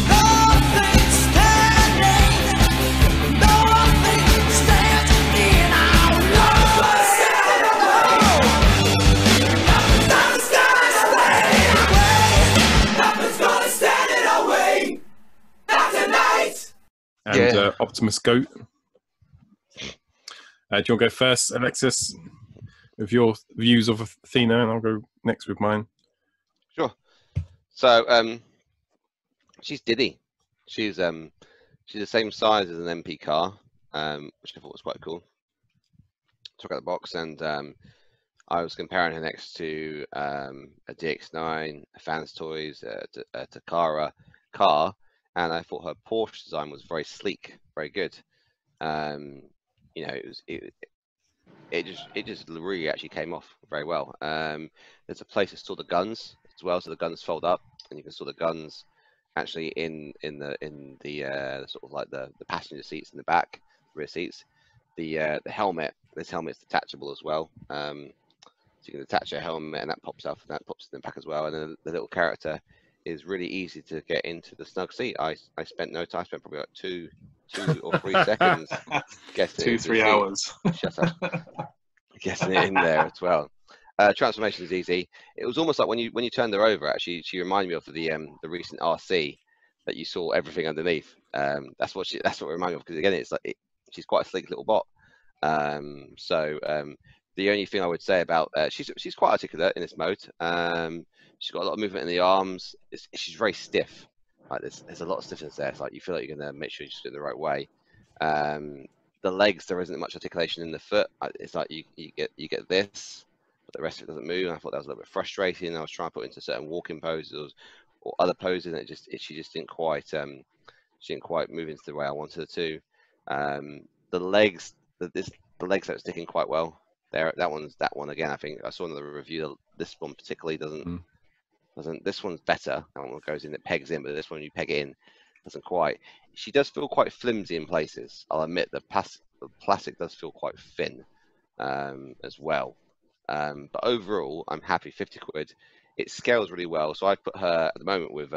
And Optimus Goat. Do you want to go first, Alexis, with your views of Athena, and I'll go next with mine. Sure. So she's Diddy. She's the same size as an MP car, which I thought was quite cool. Took out the box, and I was comparing her next to a DX9, a Fans Toys, a Takara car. And I thought her Porsche design was very sleek, very good. You know, it just really actually came off very well. There's a place to store the guns as well, so the guns fold up, and you can store the guns actually in the sort of like the passenger seats in the back, rear seats. The helmet, this helmet's detachable as well. So you can attach a helmet, and that pops off, and that pops in the back as well. And then the little character is really easy to get into the snug seat. I spent no time. I spent probably like two or 3 seconds getting 2-3 hours. Shut up. Getting it in there as well. Transformation is easy. It was almost like when you turned her over. Actually, she reminded me of the recent RC that you saw everything underneath. That's what it reminded me of, because again, it's like she's quite a sleek little bot. The only thing I would say about she's quite articulate in this mode. She's got a lot of movement in the arms. She's very stiff. Like there's a lot of stiffness there. It's like you feel like you're gonna make sure you just do it the right way. The legs, there isn't much articulation in the foot. It's like you get this, but the rest of it doesn't move. And I thought that was a little bit frustrating. I was trying to put into certain walking poses or other poses, and she just didn't quite move into the way I wanted her to. The legs, the legs are sticking quite well. That one again. I think I saw another review. This one particularly doesn't. This one's better. That one goes in, it pegs in, but this one you peg it in, doesn't quite. She does feel quite flimsy in places. I'll admit the plastic does feel quite thin as well. But overall, I'm happy. 50 quid. It scales really well. So I put her at the moment with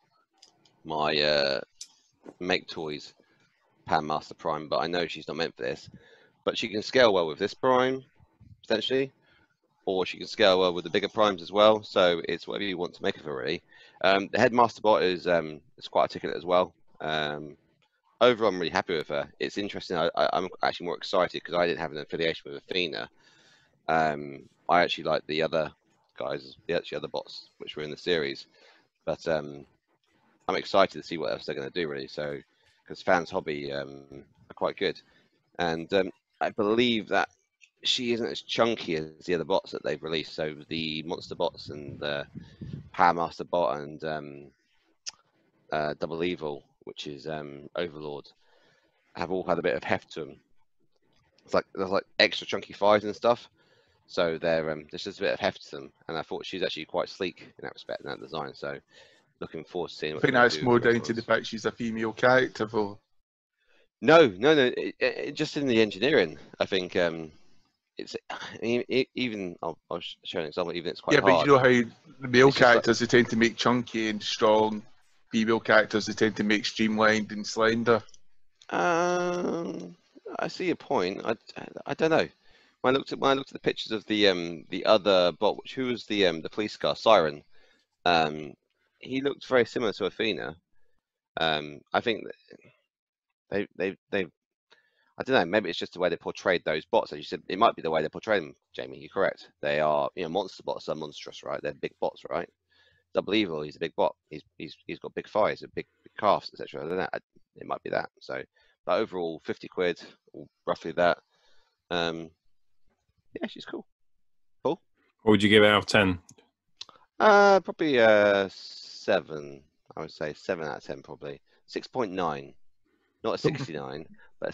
my Make Toys Pan Master Prime, but I know she's not meant for this. But she can scale well with this Prime, potentially, or she can scale well with the bigger Primes as well. So it's whatever you want to make of her, really. The Headmaster Bot is quite articulate as well. Overall, I'm really happy with her. It's interesting. I'm actually more excited because I didn't have an affiliation with Athena. I actually like the other guys, the other bots which were in the series. But I'm excited to see what else they're going to do, really. So, because Fans Hobby are quite good. And I believe that she isn't as chunky as the other bots that they've released. So the Monster Bots and the Power Master Bot and Double Evil, which is Overlord, have all had a bit of heft to them. There's like extra chunky thighs and stuff. So there's just a bit of heft to them. And I thought she's actually quite sleek in that respect, in that design. So looking forward to seeing what I think that's more down to the fact she's a female character, though. No. It just in the engineering, I think it's even. I'll show an example. Even it's quite hard. Yeah, but you know how the male characters they tend to make chunky and strong. Female characters they tend to make streamlined and slender. I see your point. I don't know. When I looked at the pictures of the other bot, who was the police car Siren, he looked very similar to Athena. I think that they I don't know, maybe it's just the way they portrayed those bots. As you said, it might be the way they portray them, Jamie. You're correct. They are, monster bots are monstrous, right? They're big bots, right? Double Evil, he's a big bot. He's got big thighs, big calves, etc. I don't know. It might be that. So, but overall, 50 quid, or roughly that. Yeah, she's cool. Cool. What would you give it out of 10? Probably 7. I would say 7 out of 10, probably 6.9. Not a 69, but a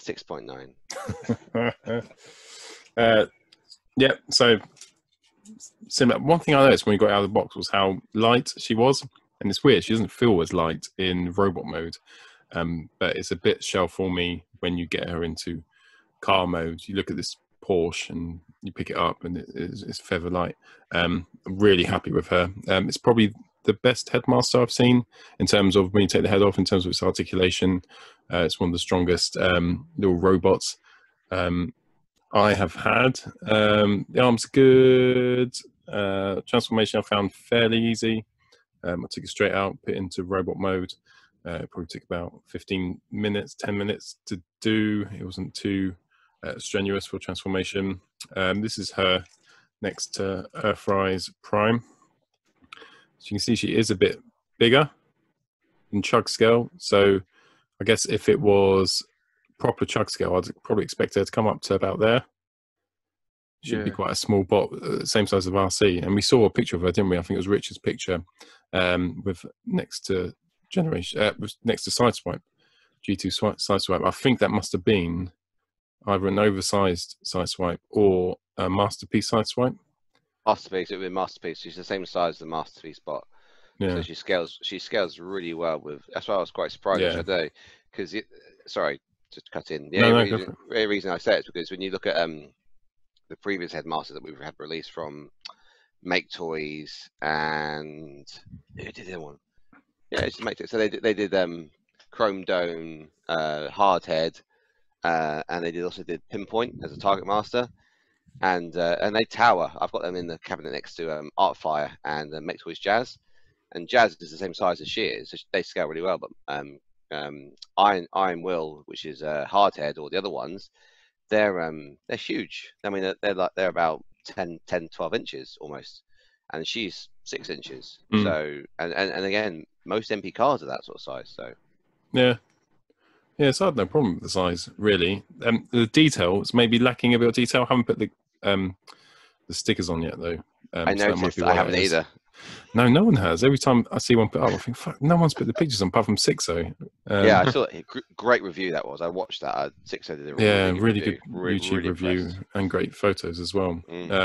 6.9. Yeah, so similar. One thing I noticed when we got out of the box was how light she was, and it's weird. She doesn't feel as light in robot mode, but it's a bit shell-formy when you get her into car mode. You look at this Porsche and you pick it up, and it's feather light. I'm really happy with her. It's probably the best headmaster I've seen in terms of when you take the head off, in terms of its articulation. It's one of the strongest little robots I have had. The arms are good. Transformation I found fairly easy. I took it straight out, put it into robot mode. It probably took about 15 minutes, 10 minutes to do. It wasn't too strenuous for transformation. This is her next to Earthrise Prime. So you can see she is a bit bigger than Chug Scale. So I guess if it was proper Chug Scale, I'd probably expect her to come up to about there. Should be quite a small bot, same size as RC. And we saw a picture of her, didn't we? I think it was Richard's picture with next to Sideswipe, G2 Sideswipe. I think that must have been either an oversized side swipe or a masterpiece side swipe. Masterpiece, it would be masterpiece. She's the same size as the masterpiece bot. Yeah. So she scales really well with. That's why I was quite surprised the other day. Because sorry, just cut in. The reason I say it is because when you look at the previous headmaster that we've had released from Make Toys and who did the other one? Yeah, it's Make Toys. So they did Chrome Dome, Hardhead, and they also did Pinpoint as a target master. And they tower. I've got them in the cabinet next to Artfire and Make Toys Jazz. And Jazz is the same size as she is, so they scale really well. But Iron Will, which is Hardhead, or the other ones, they're huge. I mean, they're about 10, 12 inches almost, and she's 6 inches. So and again, most MP cards are that sort of size. So yeah, it's hard, no problem with the size really. The detail is maybe lacking a bit of detail. I haven't put the stickers on yet though. I noticed. I haven't either. No, no one has. Every time I see one put up, I think, fuck, no one's put the pictures on apart from Sixo. Yeah, I saw it. Great review that was. I watched that. Sixo did a really good YouTube review and great photos as well.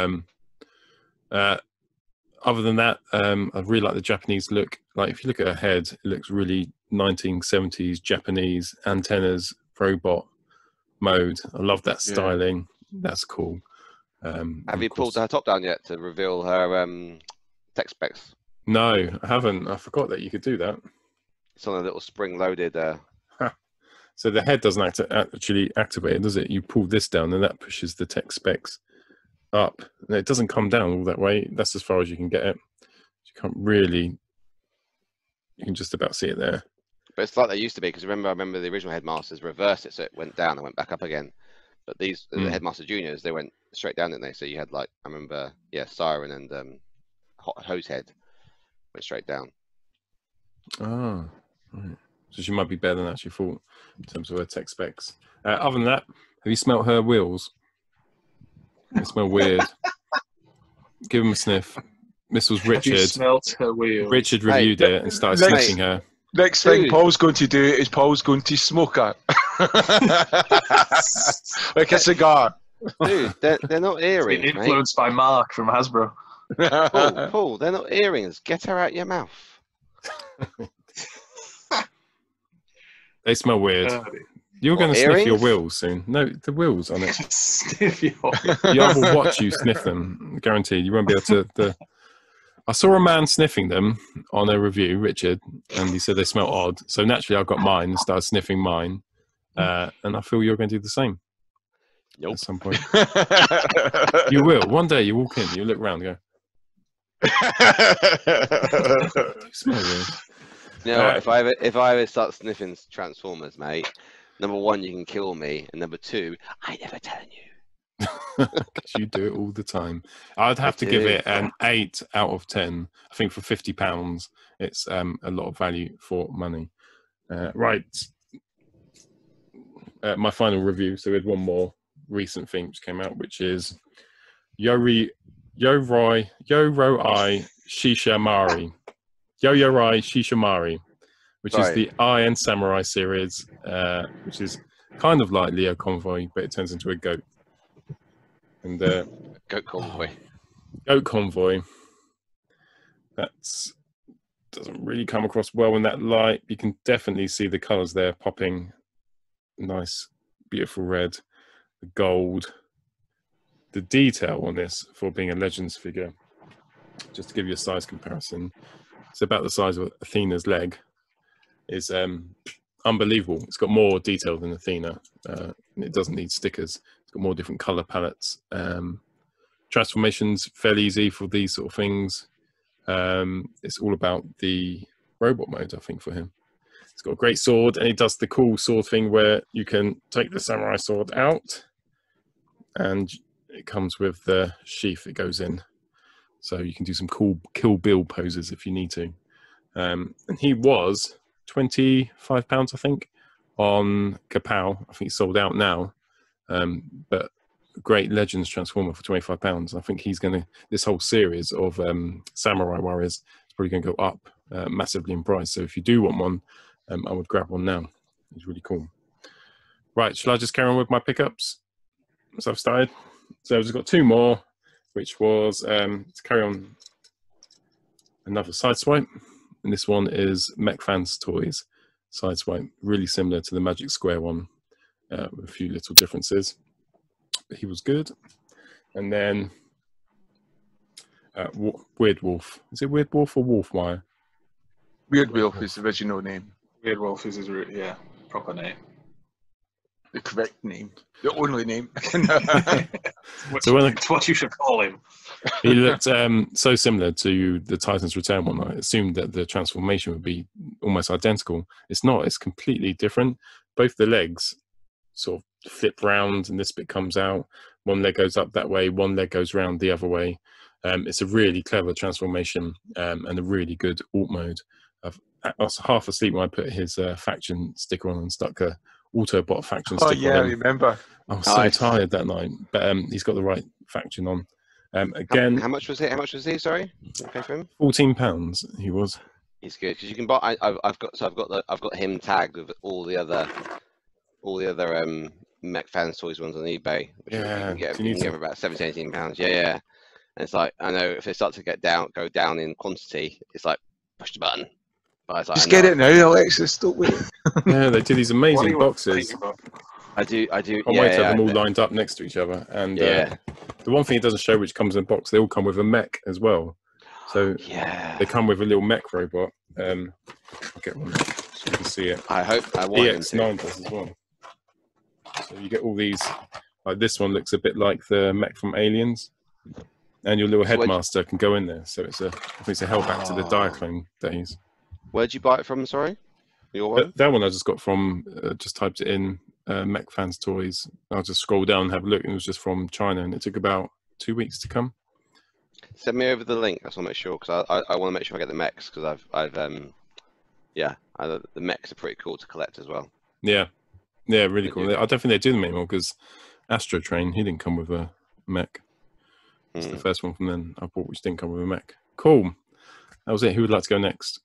Other than that, I really like the Japanese look. Like if you look at her head, it looks really 1970s Japanese antennas, robot mode. I love that styling. That's cool. Have you pulled her top down yet to reveal her tech specs? No, I haven't. I forgot that you could do that. It's on a little spring-loaded. So the head doesn't actually activate, does it? You pull this down, and that pushes the tech specs up. And it doesn't come down all that way. That's as far as you can get it. You can't really. You can just about see it there. But it's like they used to be, because I remember the original headmasters reversed it, so it went down and went back up again. But these the headmaster juniors, they went straight down, didn't they? So you had like I remember, Siren and Hosehead went straight down. Oh, right. So she might be better than I actually thought in terms of her tech specs. Other than that, have you smelt her wheels? They smell weird. Give them a sniff. This was Richard. Have you smelt her wheels? Richard reviewed it and started sniffing her. Next thing Paul's going to do is Paul's going to smoke her. Like a cigar. Dude, they're not earrings, It's been influenced by Mark from Hasbro. Paul, they're not earrings. Get her out your mouth. They smell weird. You're going to sniff your wheels soon. No, the wheels on it. Sniff your I will watch you sniff them. Guaranteed. You won't be able to. I saw a man sniffing them on a review, Richard, and he said they smell odd. So naturally, I got mine and started sniffing mine. And I feel you're going to do the same. Nope. At some point. You will. One day you walk in, you look around and go, you smell weird. You know, if I ever start sniffing Transformers, mate, number one, you can kill me, and number two, I never telling you. Because you do it all the time. I'd have to give it an 8 out of 10. I think for £50, it's a lot of value for money. Right. My final review. So we had one more recent thing which came out, which is Yo-Roi Shishamari. Yo-Rai Shishamari, which is the Iron Samurai series, which is kind of like Leo Convoy, but it turns into a goat. And Goat Convoy. Goat Convoy. That doesn't really come across well in that light. You can definitely see the colours there popping. Nice, beautiful red, the gold. The detail on this for being a Legends figure, just to give you a size comparison, it's about the size of Athena's leg. Is unbelievable. It's got more detail than Athena. And it doesn't need stickers. It's got more different color palettes. Transformations fairly easy for these sort of things. It's all about the robot mode, I think, for him. It's got a great sword, and it does the cool sword thing where you can take the samurai sword out, and it comes with the sheath it goes in. So you can do some cool Kill Bill poses if you need to. And he was £25, I think, on Kapow. I think he's sold out now. But great Legends Transformer for £25. I think he's going to, this whole series of Samurai Warriors is probably going to go up massively in price. So if you do want one, I would grab one now. He's really cool. Right, shall I just carry on with my pickups? So I've started. So I've just got 2 more, which was to carry on another sideswipe. And this one is Mech Fans Toys sideswipe, really similar to the Magic Square one, with a few little differences. But he was good. And then Weird Wolf. Is it Weird Wolf or Wolfmeyer? Weird Wolf is the original name. Weird Wolf is his proper name. The correct name. The only name. It's what you should call him. He looked so similar to the Titans Return one. I assumed that the transformation would be almost identical. It's not. It's completely different. Both the legs sort of flip round and this bit comes out. One leg goes up that way, one leg goes round the other way. It's a really clever transformation and a really good alt mode. I was half asleep when I put his faction sticker on and stuck a Autobot faction sticker on. Oh yeah, I remember. I was so tired that night, but he's got the right faction on. Again, how much was it? How much was he? Sorry, okay for him. £14. He was. He's good because you can buy. I've got him tagged with all the other Mech Fans Toys ones on eBay, which you can get for about £17, £18. Yeah. And it's like, I know if they start to go down in quantity, it's like push the button. But it's like, just get it now, Alexis. Stop waiting. Yeah, they do these amazing boxes. I do. Can't wait to have them all lined up next to each other. And the one thing it doesn't show which comes in a box, they all come with a mech as well. So they come with a little mech robot. I'll get one so you can see it. I want EX9 does as well. So you get all these. Like this one looks a bit like the mech from Aliens. And your little headmaster can go in there. So I think it's a hellback to the Diaclone days. Where'd you buy it from? Sorry, your one. That one I just got from. Just typed it in. Mech Fans Toys. I'll just scroll down and have a look, and it was just from China, and it took about 2 weeks to come. Send me over the link. I just want to make sure because I want to make sure I get the mechs because the mechs are pretty cool to collect as well. Yeah, really cool. I don't think they do them anymore because Astro Train, he didn't come with a mech. It's the first one from then I bought which didn't come with a mech. Cool. That was it. Who would like to go next?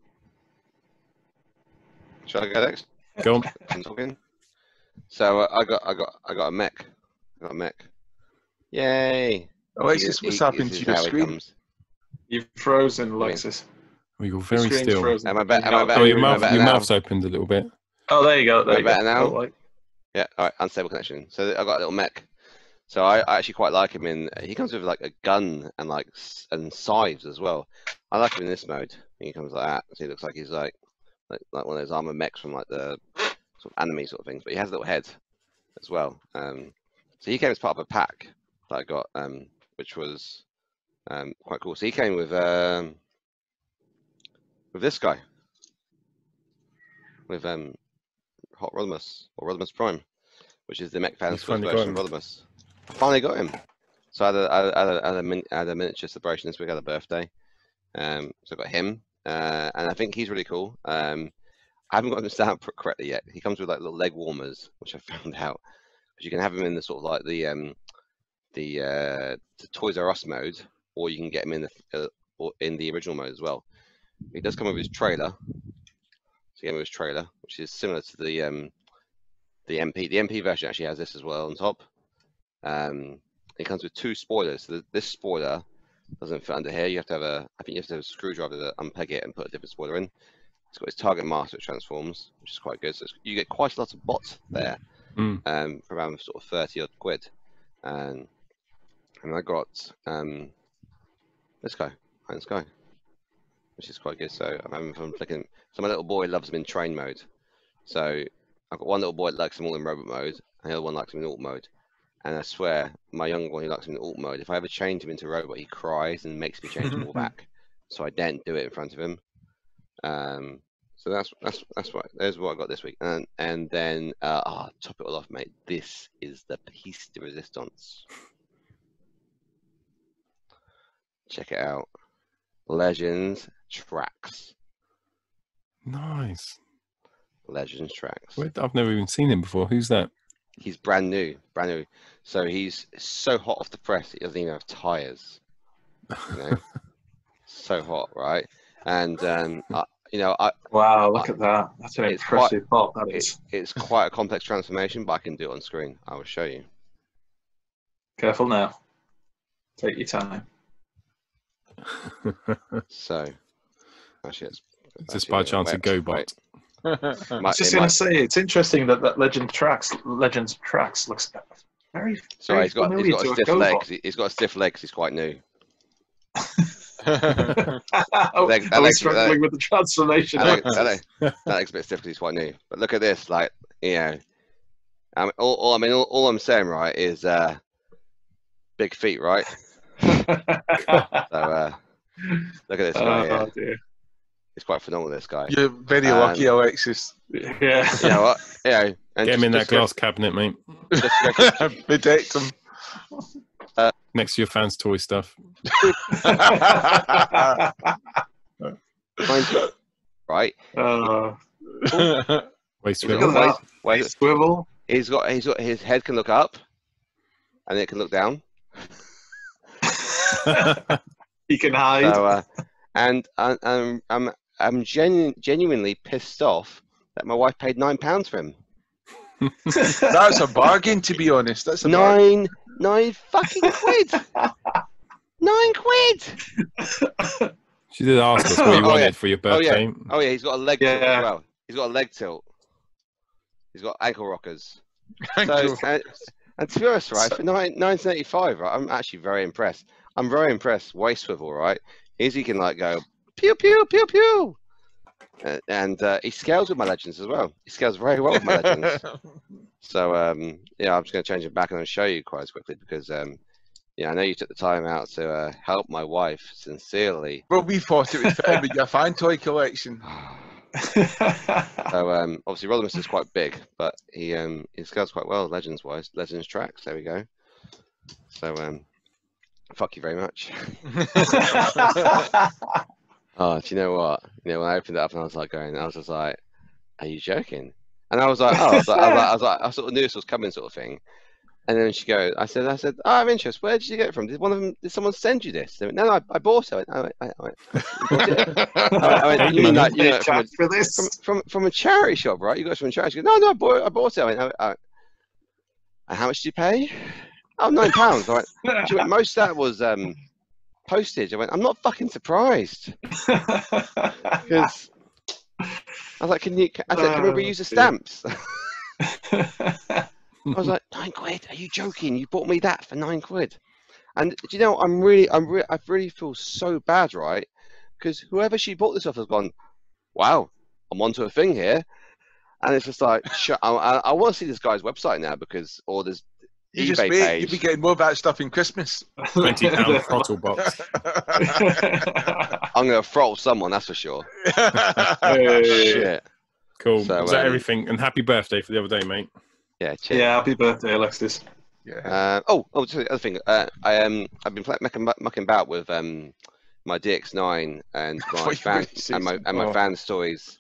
Shall I go next? Go on. I'm talking. So I got a mech. I got a mech. Yay! Alexis, what's happened to your screen? You've frozen, Alexis. Oh, you're very still. Frozen. Am I better? Oh, your mouth's opened a little bit. Oh, there you go. There you better go. now? Yeah. All right. Unstable connection. So I got a little mech. So I actually quite like him he comes with like a gun and scythes as well. I like him in this mode. He comes like that. So he looks like he's like one of those armored mechs from like the sort of anime sort of things. But he has a little head as well. So he came as part of a pack that I got, which was quite cool. So he came with this guy, with Hot Rodimus or Rodimus Prime, which is the Mech Fans version of Rodimus. I finally got him. So I had a miniature celebration this week. I had a birthday. So I got him, and I think he's really cool. I haven't got him set up correctly yet. He comes with like little leg warmers, which I found out. Because you can have him in the sort of like the Toys R Us mode, or you can get him in the original mode as well. He does come with his trailer. So he came with his trailer, which is similar to the MP. The MP version actually has this as well on top. It comes with 2 spoilers. So this spoiler doesn't fit under here. You have to have I think you have to have a screwdriver to unpeg it and put a different spoiler in. It's got its target master which transforms, which is quite good. So you get quite a lot of bots there, for around sort of 30 odd quid. And I got this guy, Iron Sky, which is quite good. So I'm having fun flicking. So my little boy loves him in train mode. So I've got one little boy that likes him all in robot mode, and the other one likes him in alt mode. And I swear, my younger one, he likes him in alt mode. If I ever change him into robot, he cries and makes me change him all back. So I daren't do it in front of him. So that's what. There's what I got this week. And then top it all off, mate. This is the piece de resistance. Check it out. Legends Tracks. Nice. Legends Tracks. I've never even seen him before. Who's that? He's brand new. So he's so hot off the press, he doesn't even have tires. You know, so hot, right? And wow, look at that. That's an impressive bot. That is. It's quite a complex transformation, but I can do it on screen. I will show you. Careful now. Take your time. So, actually, Just by chance a GoBot. I was just going to say, it's interesting that Legends Tracks looks very. Sorry, he's got familiar a to stiff leg. He's got a stiff leg because he's quite new. Are we struggling with the transformation? That leg's a bit stiff because he's quite new. But look at this, like, you know, all I'm saying, right, is big feet, right? So look at this guy here. Dear. He's quite phenomenal, this guy. You're very lucky, Alexis. Yeah. You know what? You know, and Get him in that glass cabinet, mate. Protect him. Next to your fans' toy stuff. Right. Waist swivel. He's got his head can look up, and it can look down. He can hide. So, and I'm genuinely pissed off that my wife paid £9 for him. That's a bargain, to be honest. That's a nine fucking quid. £9. She did ask us what you wanted for your birthday. Oh yeah, he's got a leg tilt as well. He's got a leg tilt. He's got ankle rockers. So, and to be honest, right, for $9.35, right, I'm actually very impressed. I'm very impressed. Waist swivel, right? He can like go pew pew pew pew, and he scales with my Legends as well. He scales very well with my Legends. So yeah, I'm just going to change it back and I'll show you quite quickly because yeah, I know you took the time out to help my wife sincerely. Well, we thought it would fit in with your fan toy collection. So obviously Rodimus is quite big, but he scales quite well Legends wise. Legends Tracks, there we go. So fuck you very much. Oh, do you know what? You know, when I opened it up and I was just like, are you joking? And I was like, oh, I sort of knew this was coming, sort of thing. And then she goes, I said, oh, I'm interested. Where did you get it from? Did someone send you this? They went, no, I bought it. I went, you mean like, you know, from a charity shop, right? You got it from a charity. She goes, no, I bought it. I went, and how much did you pay? Oh, £9. I went, she went, most of that was postage. I went, I'm not fucking surprised. Because I was like, can we reuse the stamps? I was like, £9? Are you joking? You bought me that for £9? And do you know, I really feel so bad, right? Because whoever she bought this off has gone, wow, I'm onto a thing here. And it's just like, I want to see this guy's website now because, or there's You eBay just wait, page. you'll be getting more of that stuff in Christmas. £20 throttle box. I'm going to throttle someone, that's for sure. Shit. Cool. So, is that everything? And happy birthday for the other day, mate. Yeah, cheers. Yeah, happy birthday, Alexis. Yeah. Just the other thing. I've been mucking about with my DX9 and my Fans Toys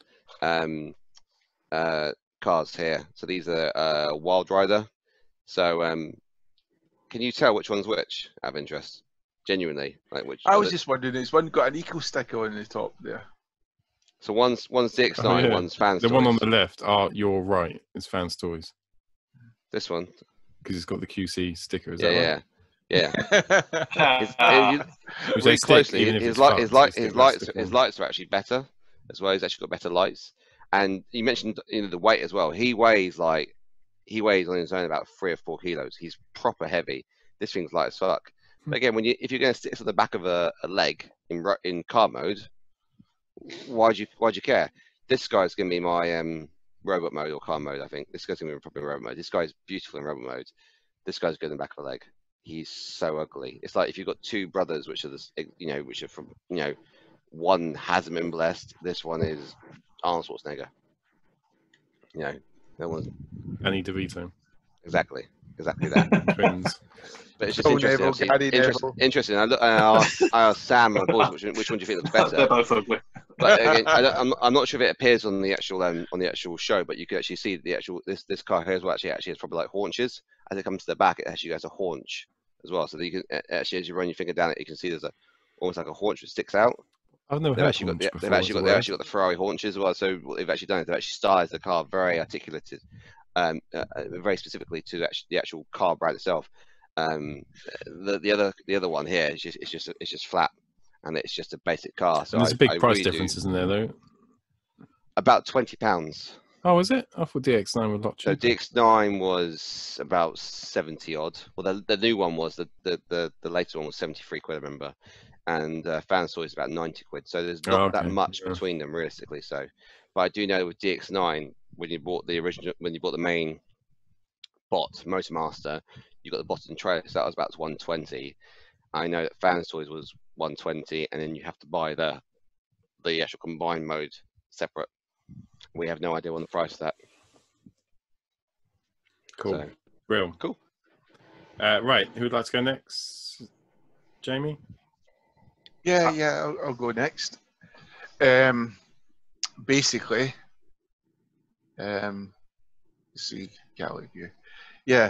cars here. So these are Wild Rider. So can you tell which one's which out of interest? Genuinely, like which? I was just wondering, has one got an eco sticker on the top there? So one's DX9, one's Fans Toys. The one on the left, you're right, it's Fans Toys. This one? Because it's got the QC sticker, is that right? Yeah. Very closely. His lights are actually better as well. He's actually got better lights. And you mentioned the weight as well. He weighs on his own about 3 or 4 kilos. He's proper heavy. This thing's light as fuck. But again, if you're going to stick this on the back of a leg in car mode, why'd you care? This guy's going to be my robot mode or car mode. I think this guy's going to be probably robot mode. This guy's beautiful in robot mode. This guy's good in the back of a leg. He's so ugly. It's like if you've got 2 brothers, which are from one hasn't been blessed. This one is Arnold Schwarzenegger. No one's Danny DeVito. Exactly that. Twins. But it's just interesting. I asked Sam, my boys, which one do you think looks better? They're both ugly. But again, I'm not sure if it appears on the actual show, but you can actually see this car here as well. Actually has probably like haunches. As it comes to the back, it actually has a haunch as well. So that you can actually, as you run your finger down it, you can see there's almost like a haunch that sticks out. I've never heard haunch before. They've actually got the Ferrari haunches as well. So what they've actually done is they've actually stylized the car very articulated, very specifically to the actual car brand itself. The other one here is just flat, and it's just a basic car. So there's a big price really difference, isn't there? Though about £20. oh, is it? I thought DX9 was a lot So cheaper. DX9 was about 70 odd. Well, the new one was the later one was 73 quid, I remember, and Fans Hobby is about 90 quid. So there's not that much between them realistically. So, but I do know with DX9, when you bought the main bot Motormaster, you got the bottom trailer, so that was about 120. I know that Fans Toys was 120, and then you have to buy the actual combined mode separate. We have no idea on the price of that. Cool. So, Real. Cool. Right, who would like to go next? Jamie? Yeah, I'll go next. Basically, let's see, gallery view. Yeah.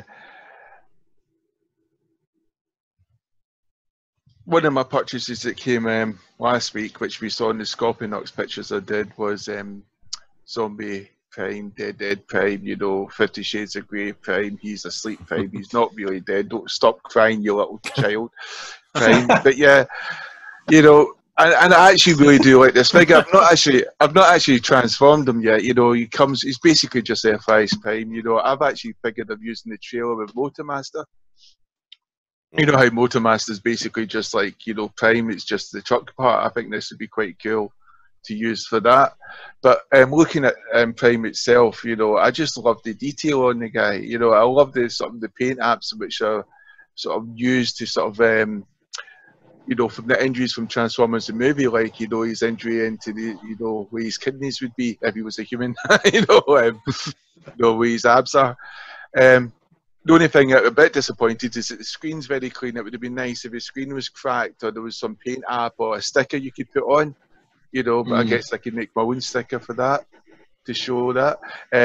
One of my purchases that came last week, which we saw in the Scorpionox pictures I did, was Zombie Prime, Dead Prime, 50 Shades of Grey Prime, he's asleep Prime, he's not really dead, don't stop crying, you little child Prime. But yeah, and I actually really do like this figure. I've not actually transformed him yet. He's basically just Earthrise Prime. I've actually figured I'm using the trailer with Motormaster. You know how Motormaster is basically just like, Prime, it's just the truck part. I think this would be quite cool to use for that. But looking at Prime itself, I just love the detail on the guy. I love the sort of the paint apps which are sort of used to sort of from the injuries from Transformers the movie, like, his injury into the, where his kidneys would be if he was a human, where his abs are. The only thing I'm a bit disappointed is that the screen's very clean. It would have been nice if the screen was cracked or there was some paint app or a sticker you could put on, but I guess I could make my own sticker for that to show that.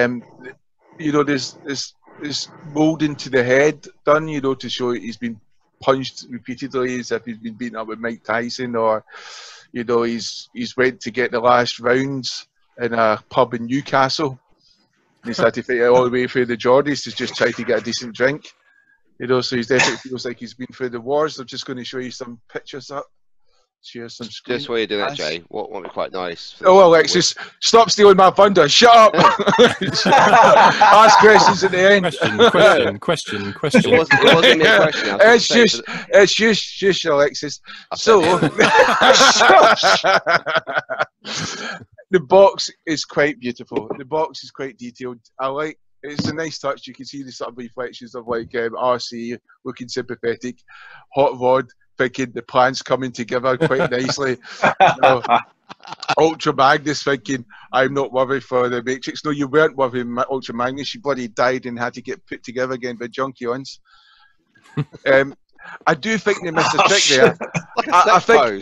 There's moulding to the head done, to show he's been punched repeatedly as if he's been beaten up with Mike Tyson, or he's went to get the last rounds in a pub in Newcastle. He's had to fight all the way through the Geordies to just try to get a decent drink. So he definitely feels like he's been through the wars. I'm just going to show you some pictures up. Share some screen. Just while you're doing that, Jay, what would be quite nice. Oh, Alexis, stop stealing my thunder. Shut up! Ask questions at the end. Question. It wasn't me a question. It's just Alexis. So, the box is quite beautiful. The box is quite detailed. It's a nice touch. You can see the sort of reflections of like RC looking sympathetic, Hot Rod thinking the plan's coming together quite nicely. Ultra Magnus thinking, I'm not worried for the Matrix. No, you weren't worried, Ultra Magnus. She bloody died and had to get put together again by Junkions. I do think they missed a trick there. I think,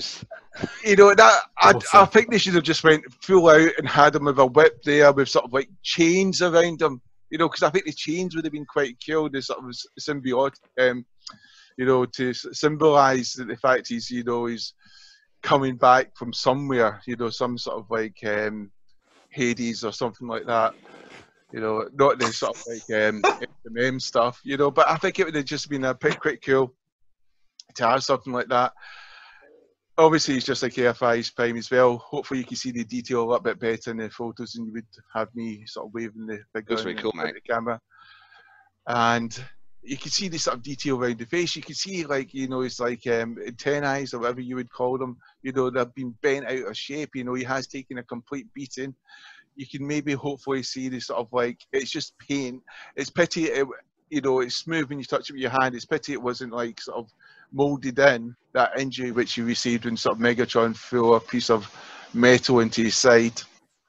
I think they should have just went full out and had him with a whip there with sort of like chains around him. Because I think the chains would have been quite cool. The sort of symbiote, to symbolise the fact he's coming back from somewhere, some sort of like Hades or something like that. Not the sort of like M stuff, but I think it would have just been a pretty cool to have something like that. Obviously, it's just like Airfly's Prime as well. Hopefully, you can see the detail a little bit better in the photos than you would have me sort of waving the figure That's really cool, mate. The camera. And you can see the sort of detail around the face. You can see, like, it's like antennae or whatever you would call them. They've been bent out of shape. He has taken a complete beating. You can maybe hopefully see the sort of like, it's just paint. It's pity, it's smooth when you touch it with your hand. It's pity it wasn't like sort of moulded in that injury which you received when sort of Megatron threw a piece of metal into his side.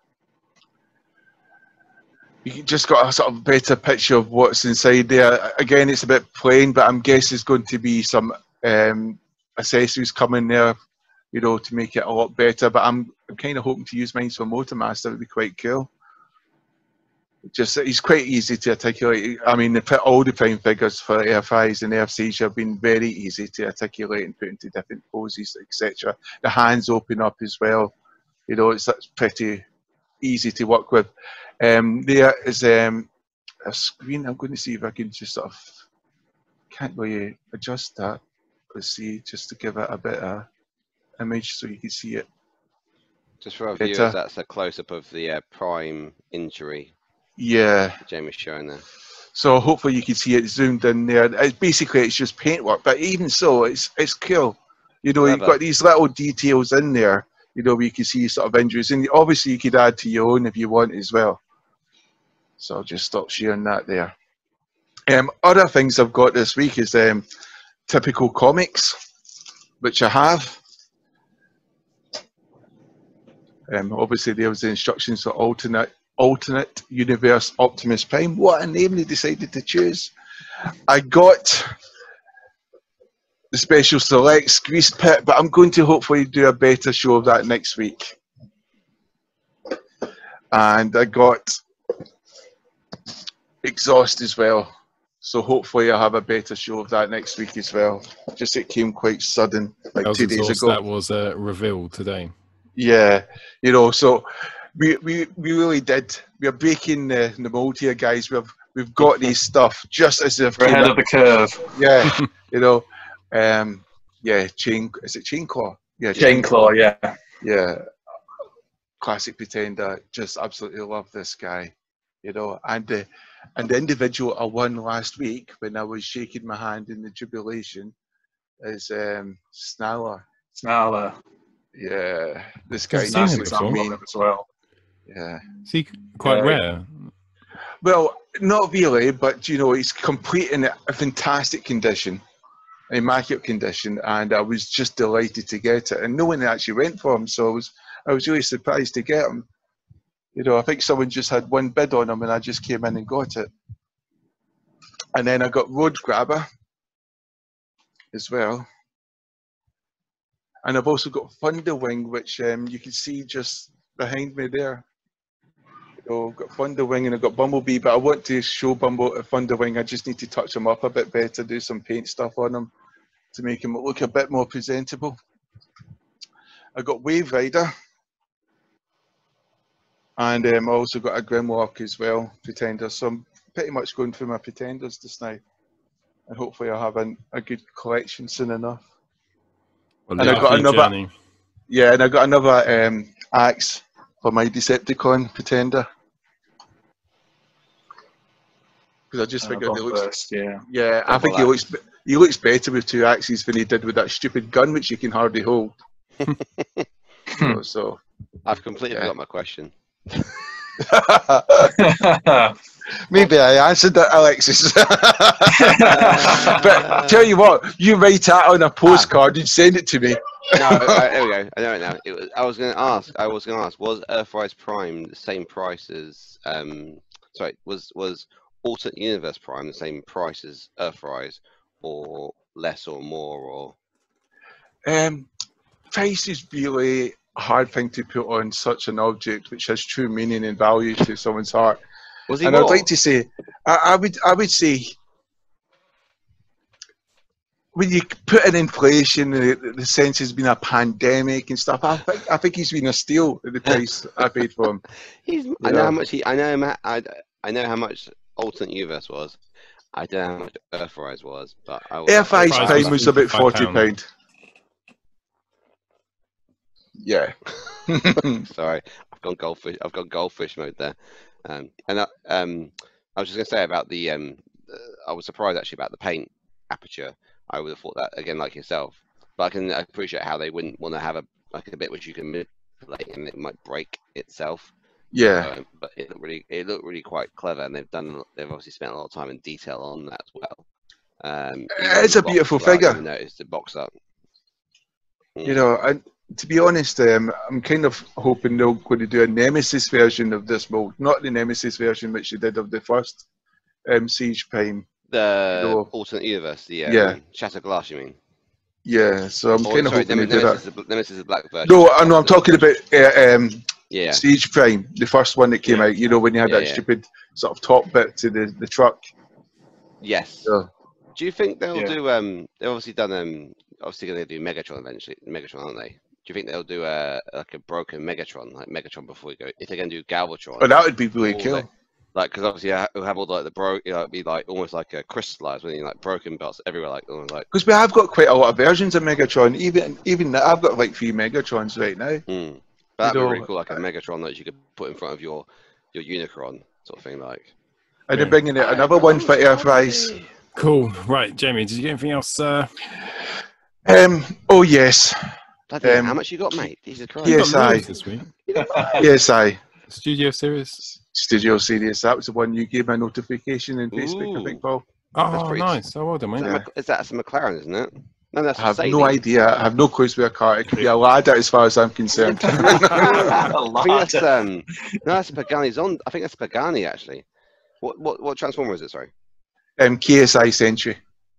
You just got a sort of better picture of what's inside there. Again, it's a bit plain, but I'm guessing there's going to be some accessories coming there, to make it a lot better. But I'm kind of hoping to use mine for Motormaster. It would be quite cool. He's quite easy to articulate. I mean, all the Prime figures for AFIs and AFCs have been very easy to articulate and put into different poses, etc. The hands open up as well. That's pretty easy to work with. There is a screen. I'm going to see if I can just sort of can't really adjust that. Let's see, just to give it a bit of image so you can see it. Just for our viewers, that's a close-up of the Prime injury. Yeah. Jamie's showing there. So hopefully you can see it zoomed in there. It's just paintwork, but even so, it's cool. You know, you've got these little details in there, you know, where you can see sort of injuries. And obviously you could add to your own if you want as well. So I'll just stop sharing that there. Other things I've got this week is typical comics, which I have. Obviously there was the instructions for alternate universe Optimus Prime. What a name they decided to choose. I got the special selects Grease Pit, but I'm going to hopefully do a better show of that next week. And I got Exhaust as well, so hopefully I'll have a better show of that next week as well. Just it came quite sudden, like 2 days ago. That was revealed today. Yeah, you know, so we really did. We're breaking the mold here, guys. We've got these stuff just as if we're ahead of the curve. Yeah, you know, yeah, is it Chain Claw? Yeah, Chain Claw, yeah. Yeah, classic Pretender. Just absolutely love this guy, you know. And the individual I won last week when I was shaking my hand in the jubilation is Snarler. Snarler. Yeah, this guy is nice example of it as well. Yeah. Is he quite rare? Well, not really, but you know, he's complete in a fantastic condition, immaculate condition, and I was just delighted to get it. And no one actually went for him, so I was really surprised to get him. You know, I think someone just had one bid on him, and I just came in and got it. And then I got Road Grabber as well. And I've also got Thunderwing, which you can see just behind me there. So I've got Thunderwing and I've got Bumblebee, but I want to show Thunderwing. I just need to touch him up a bit better, do some paint stuff on him to make him look a bit more presentable. I got Wave Rider. And I also got a Grimlock as well, Pretender. So I'm pretty much going through my Pretenders just now. And hopefully I'll have a good collection soon enough. Well, and I got another, yeah, and I got another axe for my Decepticon Pretender. Because I just figured it looks, first, yeah. Yeah, I think he looks better with 2 axes than he did with that stupid gun, which you can hardly hold. So I've completely forgot my question. Maybe I answered that, Alexis. But tell you what, you write that on a postcard and send it to me. No, there we go. I know it now. I was going to ask. Was Earthrise Prime the same price as? Sorry, was Alternate Universe Prime the same price as Earthrise, or less or more, or? Price is really a hard thing to put on such an object which has true meaning and value to someone's heart. Was he and more? I'd like to say, I would say, when you put in inflation, the sense has been a pandemic and stuff. I think he's been a steal at the price I paid for him. I know how much I know how much Alternate Universe was. I don't know how much Earthrise was, but Earthrise Prime was about £40. Yeah. Sorry, I've gone goldfish mode there. And I was just going to say about the I was surprised actually about the paint aperture. I would have thought that again, like yourself, but I can appreciate how they wouldn't want to have a bit which you can manipulate and it might break itself. Yeah. But it looked really quite clever, and they've obviously spent a lot of time and detail on that as well. It's a beautiful figure. I noticed the box up. You know, and to be honest, I'm kind of hoping they're going to do a Nemesis version of this mold, not the Nemesis version which they did of the first Siege Prime. The Alternate Universe, the Shattered Glass, you mean? Yeah, so I'm kind of hoping they do that. Nemesis is the black version. No, I'm talking about Siege Prime, the first one that came out. You know, when you had that stupid sort of top bit to the truck. Yes. So, do you think they'll do? They've obviously done. Obviously, going to do Megatron eventually. Megatron, aren't they? Do you think they'll do like a broken Megatron, like Megatron before we go? If they're going to do Galvatron, that would be really cool. Like, because obviously it'll have all like it'll be like almost like a crystallized, when you like broken belts everywhere, like almost like. Because we have got quite a lot of versions of Megatron. Even I've got like 3 Megatrons right now. But that'd be really cool, like a Megatron that you could put in front of your Unicron sort of thing, like. And they're bringing out another one for Earthrise. Cool. Right, Jamie, did you get anything else? Oh yes. Bloody hell, how much you got, mate? Jesus Christ. You got Yes, loads this week. Yes, Studio series. Studio Series. That was the one you gave me a notification in Facebook, I think, Paul. Oh, nice. Oh, well done, mate. That's a McLaren, isn't it? No, that's I have Sadie. no idea. I have no clue where a car. It could be a ladder, as far as I'm concerned. I think that's no, that's Pagani's on. I think that's Pagani actually. What transformer is it? Sorry. KSI Century.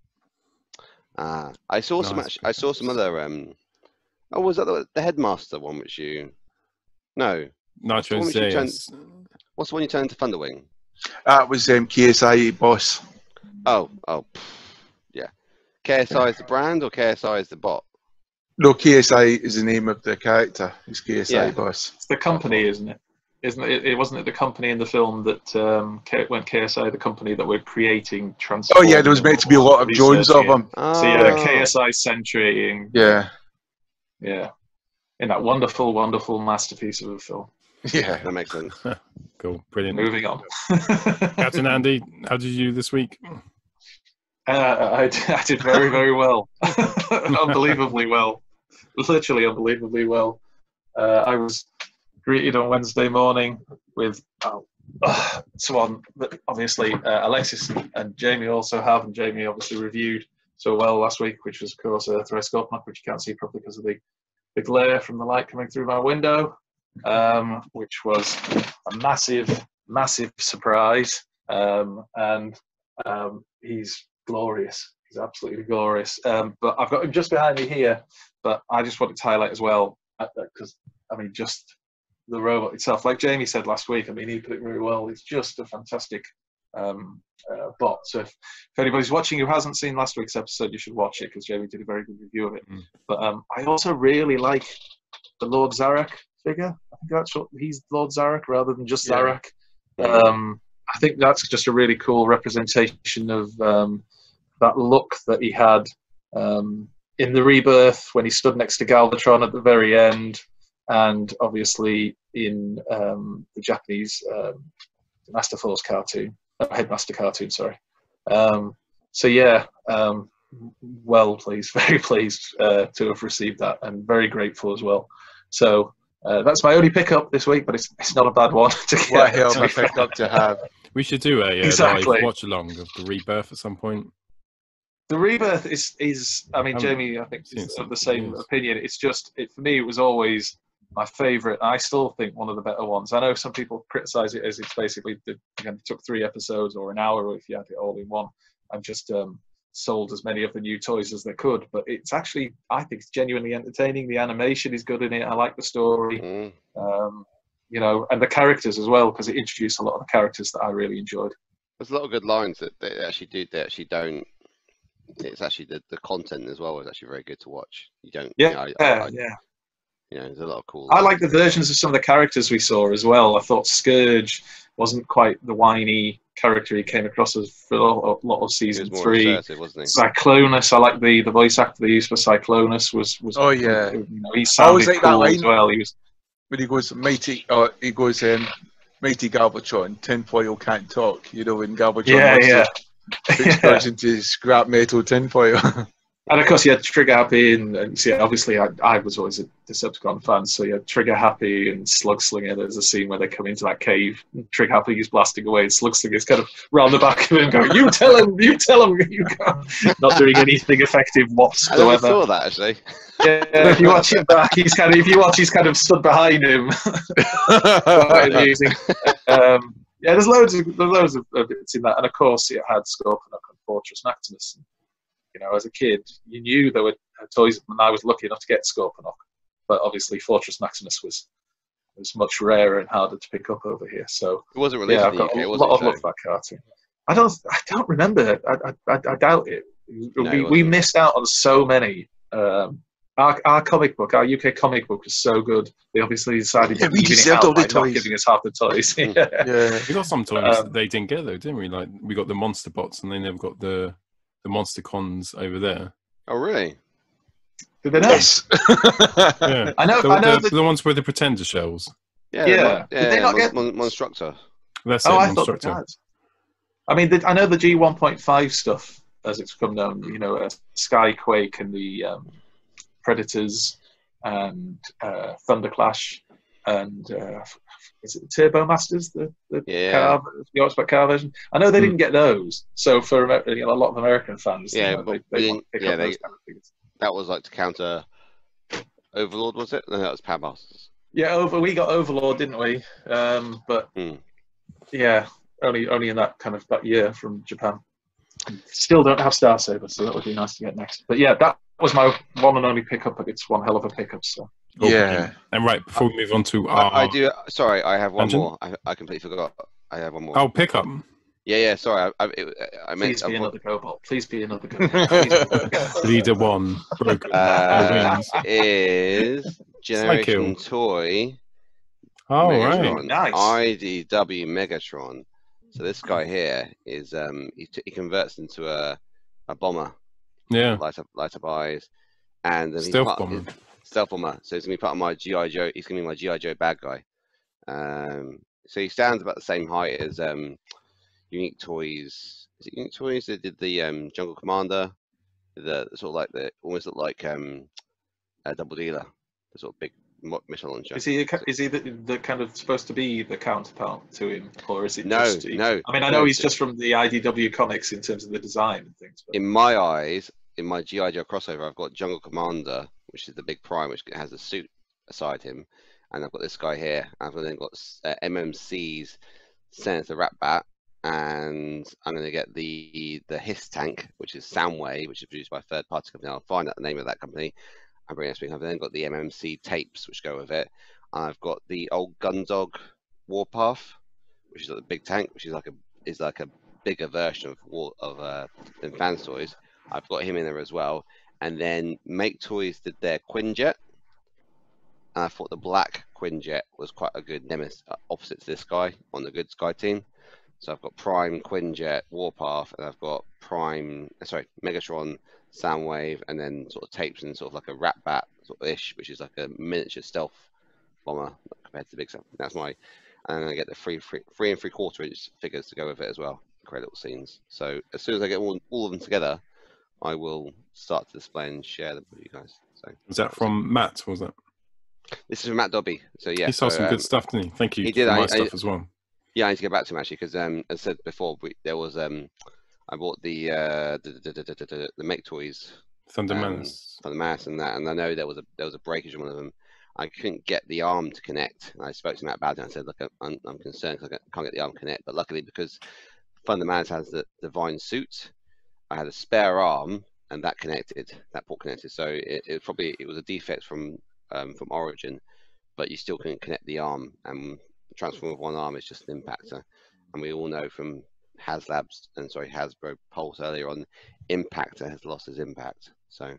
I saw some. I saw some other. Oh, was that the Headmaster one? Which you? No. Nitro Zeus. What's the one you turned into Thunderwing? That was KSI Boss. Oh, yeah. KSI is the brand, or KSI is the bot? No, KSI is the name of the character. It's KSI Boss. It's the company, isn't it? It wasn't it the company in the film that when KSI, the company that were creating Transformers? Oh yeah, there was meant to be a lot of drones of them. So yeah, KSI Century. And, yeah. In that wonderful, wonderful masterpiece of a film. Yeah, that makes sense. Cool, brilliant. Moving on. Captain Andy, how did you do this week? I did very, very well. Unbelievably well. Literally unbelievably well. I was greeted on Wednesday morning with someone that obviously Alexis and Jamie also have, and Jamie obviously reviewed so well last week, which was, of course, Earthrise Scorponok, which you can't see properly because of the glare from the light coming through my window, which was a massive, massive surprise. And he's glorious. He's absolutely glorious. But I've got him just behind me here, but I just wanted to highlight as well, because, I mean, just the robot itself, like Jamie said last week, I mean, he put it very well. It's just a fantastic bot. So if anybody's watching who hasn't seen last week's episode, you should watch it, because Jamie did a very good review of it. But I also really like the Lord Zarek figure. I think that's what he's, Lord Zarek, rather than just Zarek. I think that's just a really cool representation of that look that he had in the Rebirth when he stood next to Galvatron at the very end, and obviously in the Japanese Master Force cartoon, Headmaster cartoon, sorry. So yeah, well pleased, very pleased to have received that, and very grateful as well. So that's my only pickup this week, but it's not a bad one to get. What a hell of a pickup to have. We should do a live watch along of the Rebirth at some point. The Rebirth is I mean, Jamie, I think is of the same opinion. It's just, for me, it was always my favourite. I still think one of the better ones. I know some people criticise it as it's basically it took 3 episodes or an hour if you had it all in one, and just sold as many of the new toys as they could. But it's actually, I think it's genuinely entertaining. The animation is good in it. I like the story. You know, and the characters as well, because it introduced a lot of the characters that I really enjoyed. There's a lot of good lines that they actually do. They actually don't. It's actually the content as well is actually very good to watch. You don't. Yeah, You know, there's a lot of cool. I like the versions of some of the characters we saw as well. I thought Scourge wasn't quite the whiny character he came across as for a lot of season 3. Wasn't he? Cyclonus, I like the voice actor they used for Cyclonus was. Oh yeah. You know, he sounded like cool that as well. He was. When he goes mighty Galvatron, tinfoil can't talk. You know, when Galvatron goes into scrap metal tinfoil. And of course, you had Trigger Happy, and see, obviously, I was always a Decepticon fan, so you had Trigger Happy and Slugslinger. There's a scene where they come into that cave. Trigger Happy is blasting away, and Slugslinger's kind of round the back of him, going, "You tell him, you go." Not doing anything effective whatsoever. I never saw that actually. Yeah, if you watch it back, he's kind of stood behind him. Quite amusing. Yeah, there's loads of bits in that, and of course, it had Scorponok and Fortress Maximus. You know, as a kid, you knew there were toys, and I was lucky enough to get Scorponok, but obviously Fortress Maximus was much rarer and harder to pick up over here. So it wasn't released I've got a lot of love for that cartoon. I don't remember. I doubt it. We missed out on so many. Our comic book, our UK comic book was so good. They obviously decided to we even it deserved out all the by not toys. giving us half the toys. Yeah. We got some toys they didn't get though, didn't we? Like we got the Monster Bots, and they never got the Monster Cons over there. Oh, really? Did they not? Yes. Yeah, I know. the ones with the Pretender shells. Yeah. Yeah. Did they not get Monstructor? That's Oh, it. I thought they Monstructor. had. I mean, I know the G1.5 stuff, as it's become known. You know, Skyquake and the Predators and Thunderclash and is it the Turbo Masters, the car, the Oxford car version? I know they didn't get those, so for a lot of American fans, Yeah, they pick up those kind of things. That was like to counter Overlord, was it? No, that was Power Masters. Yeah, we got Overlord, didn't we? But yeah, only in that year from Japan. Still don't have Star Saber, so that would be nice to get next. But yeah, that was my one and only pickup. It's one hell of a pickup. So Yeah. And right before we move on to I do. Sorry, I have one Dungeon? more. I completely forgot. I have one more. Oh, pickup. Yeah. Sorry, I meant. Please be another Cobalt. Please be another Cobalt. Leader 1 broken. Wings. Is Generation Toy. Oh, Megatron, right. Nice. IDW Megatron. So this guy here is he converts into a bomber. Yeah. Light up eyes, and then Stealth bomber. Stealth bomber. So he's gonna be part of my GI Joe. He's gonna be my GI Joe bad guy. So he stands about the same height as Unique Toys. Is it Unique Toys? They did the Jungle Commander, the sort of like almost look like a Double Dealer, the sort of big missile launcher. Is he the kind of supposed to be the counterpart to him, or is it No. I mean, I know he's just from the IDW comics in terms of the design and things. But... In my eyes, in my GI Joe crossover, I've got Jungle Commander, which is the big prime, which has a suit aside him, and I've got this guy here. I've then got MMC's Senator Ratbat, and I'm going to get the Hiss tank, which is Soundwave, which is produced by a third-party company. I'll find out the name of that company. I've then got the MMC tapes, which go with it. And I've got the old Gundog Warpath, which is like the big tank, which is like a bigger version than Fans Toys. I've got him in there as well. And then Make Toys did their Quinjet, and I thought the black Quinjet was quite a good nemesis opposite to this guy on the good Sky team. So I've got Prime Quinjet Warpath, and I've got Megatron Soundwave, and then sort of tapes and sort of like a Ratbat sort of ish, which is like a miniature stealth bomber compared to the big stuff. That's and I'm gonna get the 3 3/4 inch figures to go with it as well. Great little scenes. So as soon as I get all of them together, I will start to display and share them with you guys. So was that from Matt? Was that? This is from Matt Dobby. So yeah, he saw some good stuff, didn't he? Thank you. He did. For my stuff as well. Yeah, I need to get back to him actually because as I said before, there was I bought the Make Toys Thunder Menace and that, and I know there was a breakage in one of them. I couldn't get the arm to connect, and I spoke to Matt about it. And I said, look, I'm concerned because I can't get the arm to connect. But luckily, because Thunder Menace has the divine suit, I had a spare arm, and that port connected. So it was a defect from Origin, but you still couldn't connect the arm, and transforming with one arm is just an impactor. And we all know from Hasbro Pulse earlier on, impactor has lost his impact. So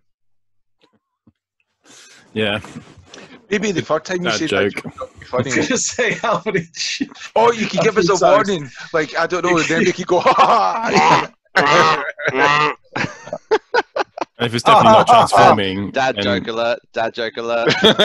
yeah, maybe the first time you say joke. that joke would be funny. I was gonna say how many. Oh, you can give us a warning, like I don't know, and then we could go. Ha ha. And if it's definitely not transforming, Dad joke alert! Dad joke alert!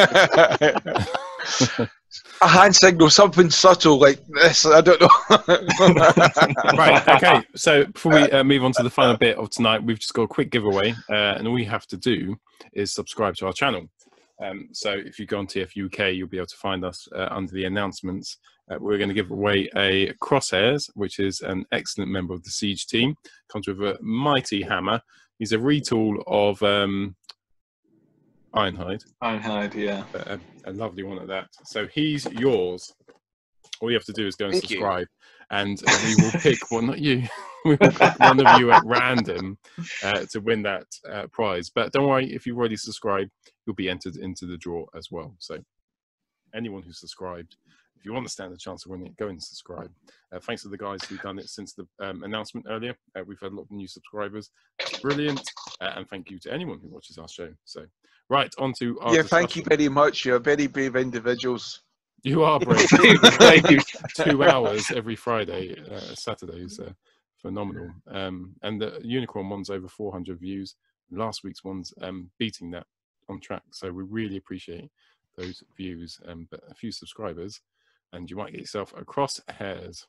A hand signal, something subtle like this. I don't know. Right. Okay. So before we move on to the final bit of tonight, we've just got a quick giveaway, and all you have to do is subscribe to our channel. So if you go on TF UK, you'll be able to find us under the announcements. We're going to give away a Crosshairs, which is an excellent member of the Siege team. Comes with a mighty hammer. He's a retool of Ironhide. Ironhide, yeah. A lovely one at that. So he's yours. All you have to do is go and subscribe, and we will pick one. Not you. We will pick one of you at random to win that prize. But don't worry, if you've already subscribed, you'll be entered into the draw as well. So anyone who's subscribed, if you want to stand a chance of winning it, go and subscribe. Thanks to the guys who've done it since the announcement earlier. We've had a lot of new subscribers. It's brilliant. And thank you to anyone who watches our show. So, right, on to our discussion. Thank you very much. You're very brave individuals. You are brave. Thank you. 2 hours every Friday, Saturday is phenomenal. And the Unicorn one's over 400 views. Last week's one's beating that on track. So we really appreciate those views, but a few subscribers, and you might get yourself a crosshairs.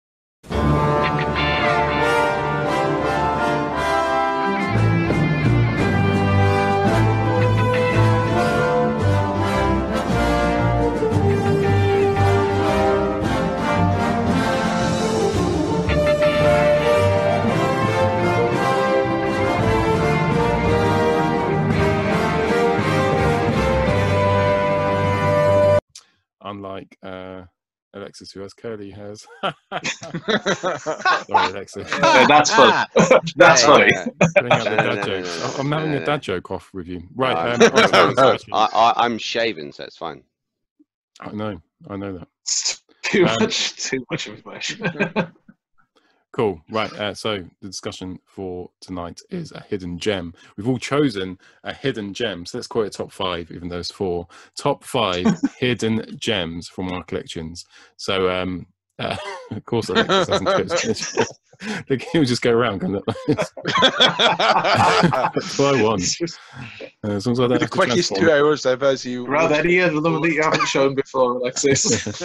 Unlike Alexis, who has curly hairs. Sorry, Alexis. That's funny. That's funny. I'm having a dad joke off with you. Right. I'm shaven, so it's fine. I know that. Too much information. Cool. Right. So the discussion for tonight is a hidden gem. We've all chosen a hidden gem. So let's call it top 5, even though it's 4. Top 5 hidden gems from our collections. So, of course, Alexis hasn't chosen. He'll just go around. That's what I want. As long as I don't the quickest 2 hours ever as you. Grab any of them that you haven't shown before, Alexis.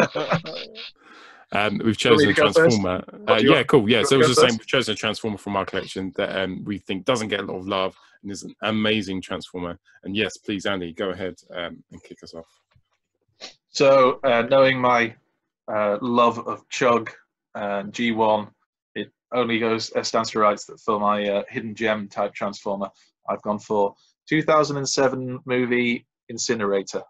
We've chosen a transformer. Yeah, cool. Yeah, so it was the same. We've chosen a transformer from our collection that we think doesn't get a lot of love and is an amazing transformer. And yes, please, Andy, go ahead and kick us off. So, knowing my love of Chug and G1, it only stands to rights that for my hidden gem type transformer, I've gone for 2007 movie Incinerator.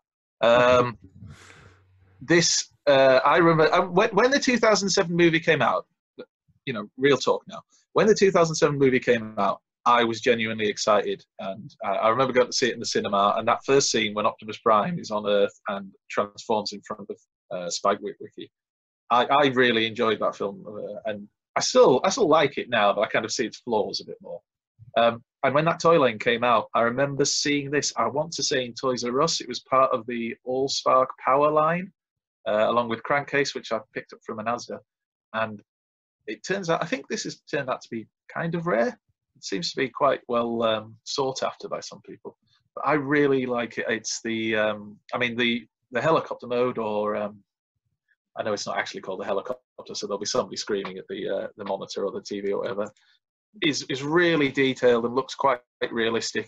I remember when the 2007 movie came out, real talk now. When the 2007 movie came out, I was genuinely excited. And I remember going to see it in the cinema. And that first scene when Optimus Prime is on Earth and transforms in front of Spike Witwicky, I really enjoyed that film. And I still like it now, but I kind of see its flaws a bit more. And when that toy line came out, I remember seeing this, I want to say in Toys R Us. It was part of the All-Spark Power line. Along with Crankcase, which I picked up from an Asda. And it turns out, I think this has turned out to be kind of rare. It seems to be quite well sought after by some people. But I really like it. It's the helicopter mode, or I know it's not actually called the helicopter, so there'll be somebody screaming at the monitor or the TV or whatever, is really detailed and looks quite realistic.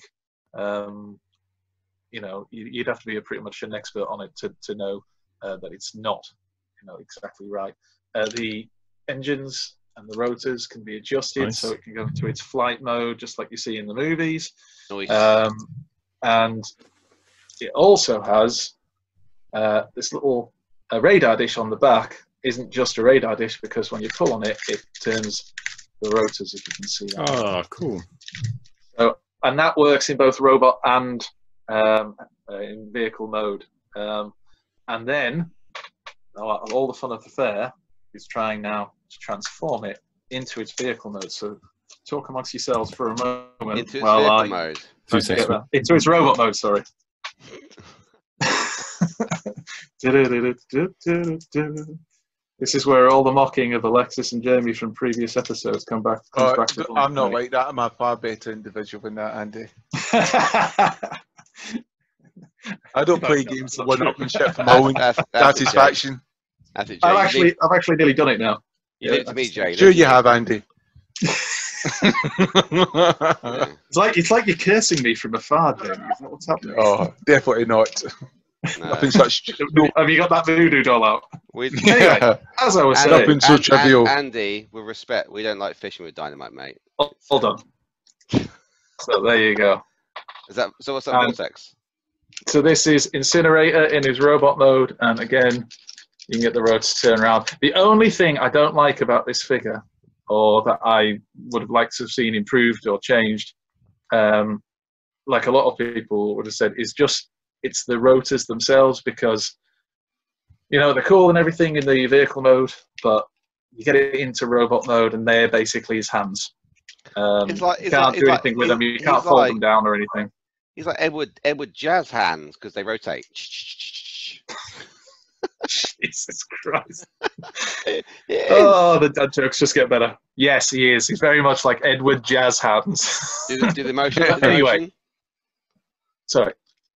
You'd have to be pretty much an expert on it to know that it's not, exactly right. The engines and the rotors can be adjusted, so it can go into its flight mode, just like you see in the movies. Nice. And it also has this little radar dish on the back. Isn't just a radar dish, because when you pull on it, it turns the rotors, if you can see that. Oh, cool. So, and that works in both robot and in vehicle mode. And then, all the fun of the fair is trying now to transform it into its vehicle mode. So, talk amongst yourselves for a moment. Into its vehicle mode. Into its robot mode, sorry. This is where all the mocking of Alexis and Jamie from previous episodes comes back to I'm not like that. I'm a far better individual than that, Andy. I don't play games for one-upmanship for my own satisfaction. That's it, Jay. I've actually nearly done it now. You did it to me, Jay. Sure you have, Andy. It's like you're cursing me from afar, Jamie. Is that what's happening? Oh, definitely not. No. Nothing such. Have you got that voodoo doll out? Anyway, as I was saying, nothing so trivial. Andy, with respect, we don't like fishing with dynamite, mate. Oh, hold on. So there you go. So what's that vortex? So this is Incinerator in his robot mode, and again, you can get the rotors to turn around. The only thing I don't like about this figure, or that I would have liked to have seen improved or changed, like a lot of people would have said, is just it's the rotors themselves, because You know, they're cool and everything in the vehicle mode, but you get it into robot mode, and they're basically his hands. You can't do anything with them. You can't fold them down or anything. He's like Edward Jazz hands because they rotate. Jesus Christ. Oh, the dad jokes just get better. Yes, he is. He's very much like Edward Jazz hands. Do the motion. Anyway. Sorry.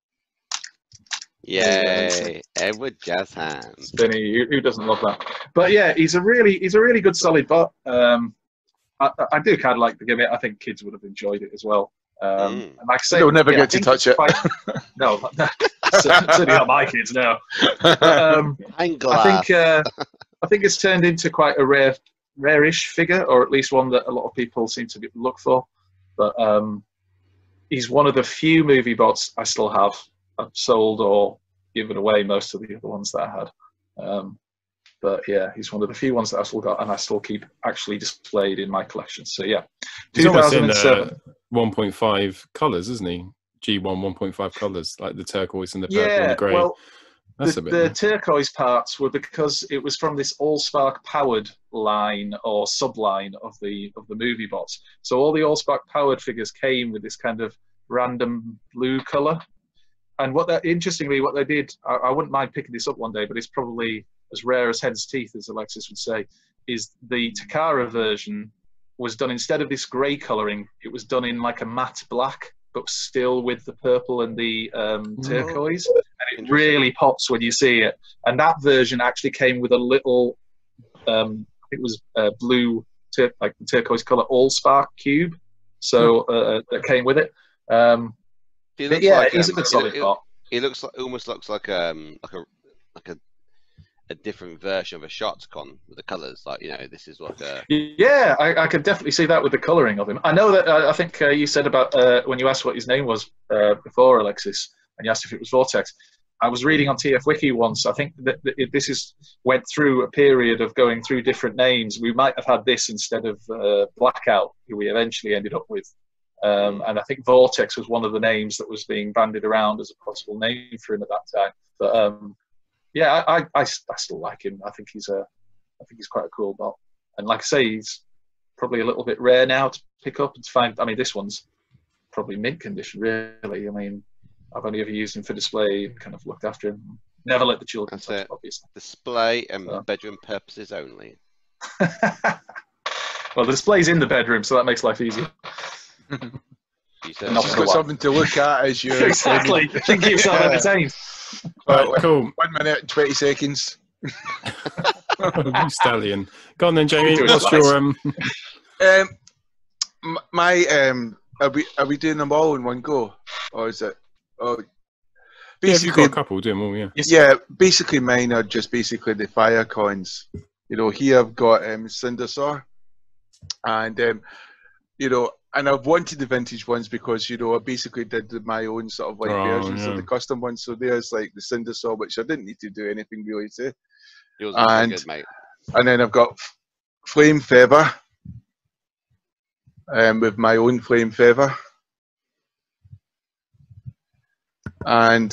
Yay, Edward Jazz hands. Spinny, who doesn't love that? But yeah, he's a really good solid bot. I do kind of like the gimmick. I think kids would have enjoyed it as well. And like I say, they'll never get to touch it. No, certainly not my kids. No. I think it's turned into quite a rare-ish figure, or at least one that a lot of people seem to look for. But he's one of the few movie bots I still have. I've sold or given away most of the other ones that I had. But yeah, he's one of the few ones that I still got, and I still keep actually displayed in my collection. So yeah, 2007. 1.5 colours, isn't he? G1 1.5 colours, like the turquoise and the purple and the grey. Well, the turquoise parts were because it was from this Allspark powered line or subline of the movie bots. So all the Allspark powered figures came with this kind of random blue colour. And interestingly, what they did, I wouldn't mind picking this up one day, but it's probably as rare as hen's teeth, as Alexis would say, is the Takara version was done instead of this grey colouring, it was done in like a matte black, but still with the purple and the turquoise. And it really pops when you see it. And that version actually came with a little, it was blue, like the turquoise colour Allspark cube. So that came with it. He's a good solid bot. He almost looks like a different version of a Shotcon with the colours. Like, you know, this is like a... Yeah, I could definitely see that with the colouring of him. I know that, I think you said about, when you asked what his name was before, Alexis, and you asked if it was Vortex, I was reading on TF Wiki once, I think that went through a period of going through different names. We might have had this instead of Blackout, who we eventually ended up with. And I think Vortex was one of the names that was being bandied around as a possible name for him at that time. But yeah, I still like him. I think he's quite a cool bot. And like I say, he's probably a little bit rare now to pick up and to find. I mean, this one's probably mint condition, really. I mean, I've only ever used him for display, kind of looked after him. Never let the children touch, obviously. Display and bedroom purposes only. Well, the display's in the bedroom, so that makes life easier. You've got something to look at as you exactly. Think yourself entertained. Right, cool. 1 minute, 20 seconds. You stallion. Go on then, Jamie. What's your are we doing them all in one go, or is it? Oh, basically, yeah, you've got a couple. Do them all, yeah. Yeah, basically mine are just basically the fire coins. You know, here I've got Cindersaur, and you know. And I've wanted the vintage ones because, you know, I basically did my own sort of like versions of the custom ones. So there's like the Cindersaur, which I didn't need to do anything really to. And good, mate. And then I've got Flame Feather, with my own Flame Feather. And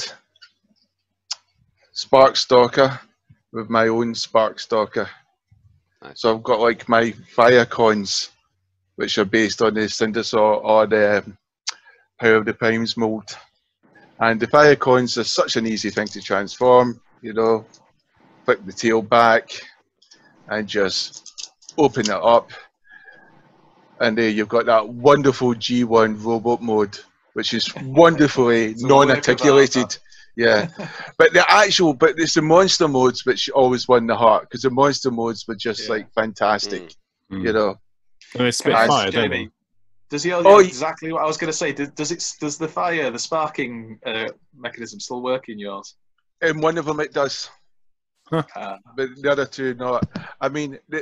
Spark Stalker with my own Spark Stalker. Nice. So I've got like my fire coins, which are based on the Cindersaur or the Power of the Primes mold. And the fire coins are such an easy thing to transform, you know, flip the tail back and just open it up. And there you've got that wonderful G1 robot mode, which is wonderfully non-articulated. Yeah, but it's the monster modes which always won the heart, because the monster modes were just like fantastic, you know. And they spit fire, don't they? Does he? Exactly what I was going to say. Does the fire, the sparking mechanism still work in yours? In one of them it does, but the other two not. I mean, the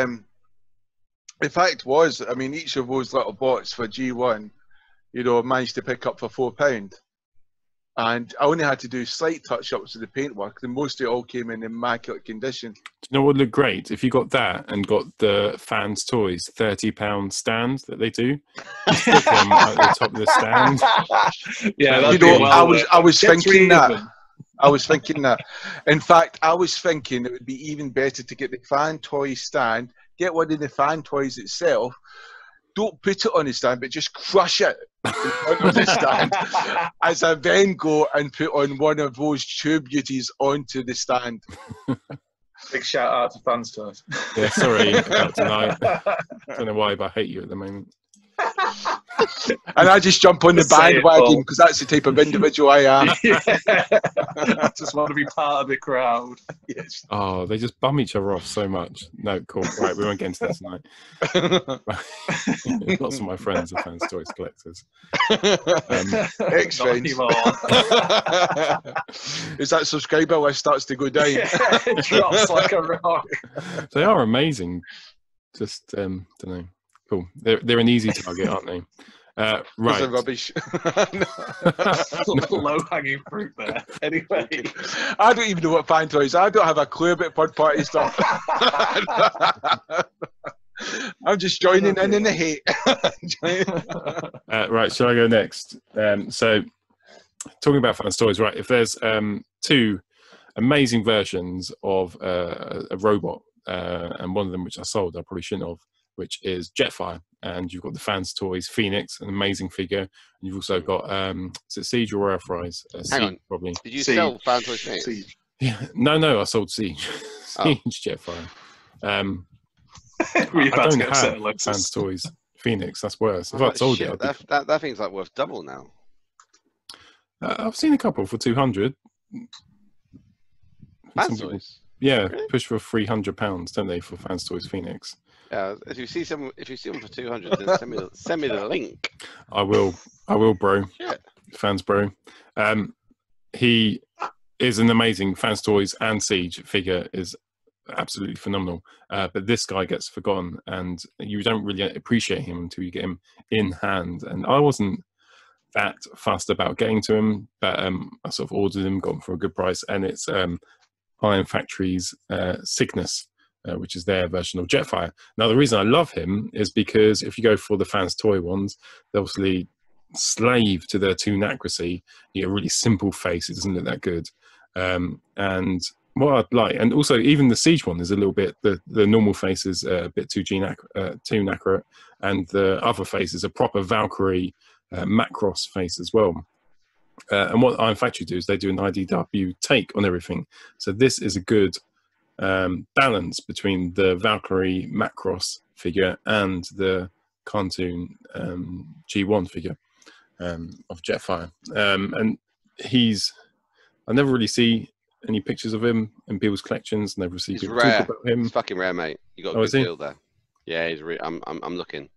fact was, I mean, each of those little bots for G1, you know, managed to pick up for £4. And I only had to do slight touch-ups to the paintwork. The most it all came in immaculate condition. Do you know what would look great? If you got that and got the Fans Toys £30 stand that they do, stick them at the top of the stand. Yeah, you know, I was thinking that. I was thinking that. In fact, I was thinking it would be even better to get the fan toy stand, get one of the fan toys itself. Don't put it on the stand, but just crush it in front of the stand as I then go and put on one of those tube beauties onto the stand. Big shout out to Fans Toys. Yeah, sorry about tonight. I don't know why, but I hate you at the moment. And I just jump on the bandwagon because that's the type of individual I am. Yeah. I just want to be part of the crowd. Yes. Oh, they just bum each other off so much. No, cool. Right, we won't get into that tonight. Lots of my friends are Fans Toys collectors. Exchange. As that subscriber list starts to go down. It drops like a rock. They are amazing. Just, don't know. Cool. They're an easy target, aren't they? Right. Those are rubbish. Low hanging fruit there. Anyway, I don't even know what fan toys. I don't have a clue about third party stuff. I'm just joining in the hate. Right. Shall I go next? So, talking about Fans Toys, right? If there's two amazing versions of a robot, and one of them which I sold, I probably shouldn't have, which is Jetfire, and you've got the Fans Toys Phoenix, an amazing figure, and you've also got is it Siege or Earthrise? Hang on, probably. Did you Siege. sell Fans Toys Phoenix? Siege. Yeah, no, I sold Siege. Siege Jetfire. Were you I about to don't get upset, have Alexis? Fans Toys Phoenix. That's worse. If Oh, I sold shit, it, I'd be, that thing's like worth double now. I've seen a couple for 200. Fans Toys. Yeah, Really? push for £300, don't they, for Fans Toys Phoenix? Yeah, if you see them for 200, then send me the link. I will, bro. Shit. Fans, bro. He is an amazing Fans Toys and Siege figure. Is absolutely phenomenal. But this guy gets forgotten, and you don't really appreciate him until you get him in hand. And I wasn't that fussed about getting to him, but I sort of ordered him, got him for a good price, and it's Iron Factory's Cygnus, which is their version of Jetfire. Now, the reason I love him is because if you go for the Fans Toy ones, they obviously slave to their toon-accuracy. You get a really simple face. It doesn't look that good. And what I'd like, and also even the Siege one is a little bit, the normal face is a bit too toon-accurate, and the other face is a proper Valkyrie Macross face as well. And what Iron Factory do is they do an IDW take on everything. So this is a good balance between the Valkyrie Macross figure and the cartoon G1 figure of Jetfire. And I never really see any pictures of him in people's collections. Never see He's people rare. talk about him. It's fucking rare, mate. You got a good deal there. Yeah, he's I'm looking.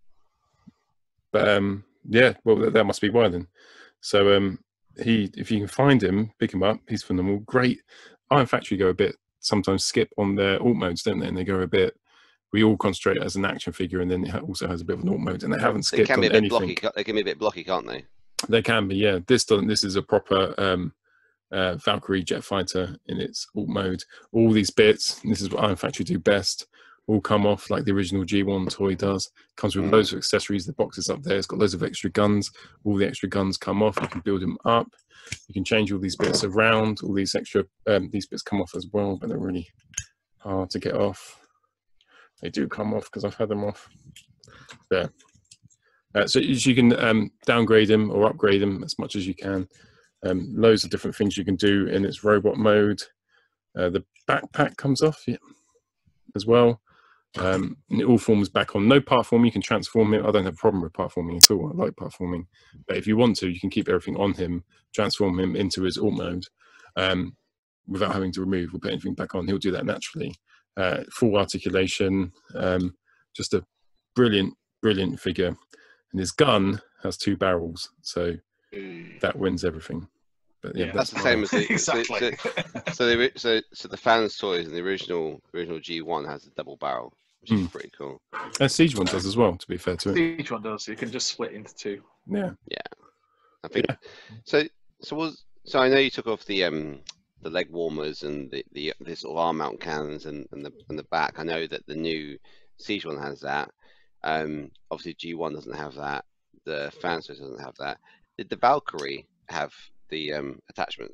But yeah, well, that must be why then. So if you can find him, pick him up. He's phenomenal. Great. Iron Factory go a bit, sometimes skip on their alt modes, don't they? And they go a bit, we all concentrate as an action figure, and then it also has a bit of an alt mode, and they haven't skipped on anything. They can be a bit blocky, can't they? They can be, yeah. This is a proper Valkyrie jet fighter in its alt mode. All these bits, this is what Iron Factory do best, all come off like the original G1 toy does. Comes with loads of accessories. The box is up there. It's got loads of extra guns. All the extra guns come off. You can build them up. You can change all these bits around. All these extra these bits come off as well, but they're really hard to get off. They do come off because I've had them off. There. So you can downgrade them or upgrade them as much as you can. Loads of different things you can do in its robot mode. The backpack comes off as well. And it all forms back on. No part forming, you can transform it. I don't have a problem with part forming at all. I like part forming. But if you want to, you can keep everything on him, transform him into his alt mode without having to remove or put anything back on. He'll do that naturally. Full articulation, just a brilliant figure. And his gun has 2 barrels, so that wins everything. But yeah, that's the same as the exactly. So the Fans Toys and the original G1 has a double barrel, which is pretty cool. And Siege one does as well, to be fair to it. Siege one does. So you can just split into 2. Yeah. I think so. So I know you took off the leg warmers and the sort of arm mount cannons and the back. I know that the new Siege one has that. Obviously G1 doesn't have that. The Fans Toys doesn't have that. Did the Valkyrie have the attachments?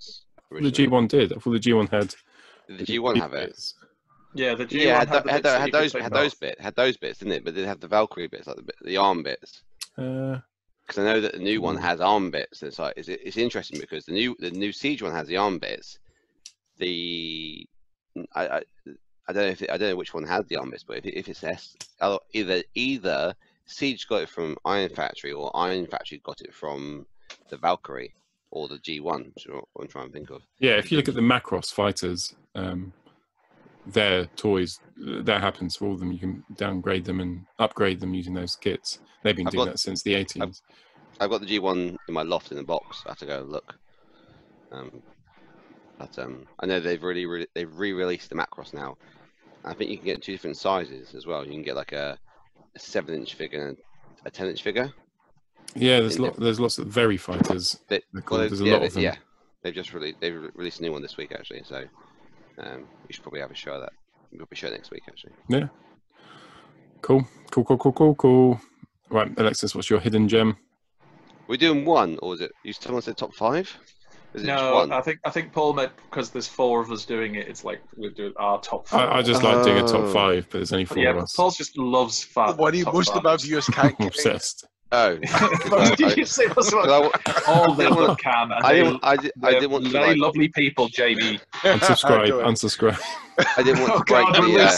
The G1 did. I thought the G1 had. Did the G1 have it? Yeah, the G1 had those bits, didn't it? But did it have the Valkyrie bits, like the arm bits? Because I know that the new one has arm bits. It's like it's interesting because the new Siege one has the arm bits. I don't know which one had the arm bits, but if it's either Siege got it from Iron Factory or Iron Factory got it from the Valkyrie or the G1, which is what I'm trying to think of. Yeah, if you look at the Macross fighters, their toys, that happens for all of them. You can downgrade them and upgrade them using those kits. They've been doing that since the 80s. I've got the G1 in my loft in the box. I have to go and look. But I know they've re-released the Macross now. I think you can get 2 different sizes as well. You can get like a 7-inch figure and a 10-inch figure. Yeah, there's lots of very fighters. There's a lot of them. Yeah, they've released a new one this week actually. So we should probably have a show of that. We'll probably show it next week actually. Yeah. Cool. Right, Alexis, what's your hidden gem? We're doing one, or is it? Someone said top 5? No, I think Paul meant because there's 4 of us doing it. It's like we're doing our top 4. I just like doing a top 5, but there's only 4 of us. Paul just loves fat. What do you most of our viewers can't obsessed. Oh, did you say that's what all they can? I didn't want to very lovely people, Jamie. Unsubscribe. I didn't want to break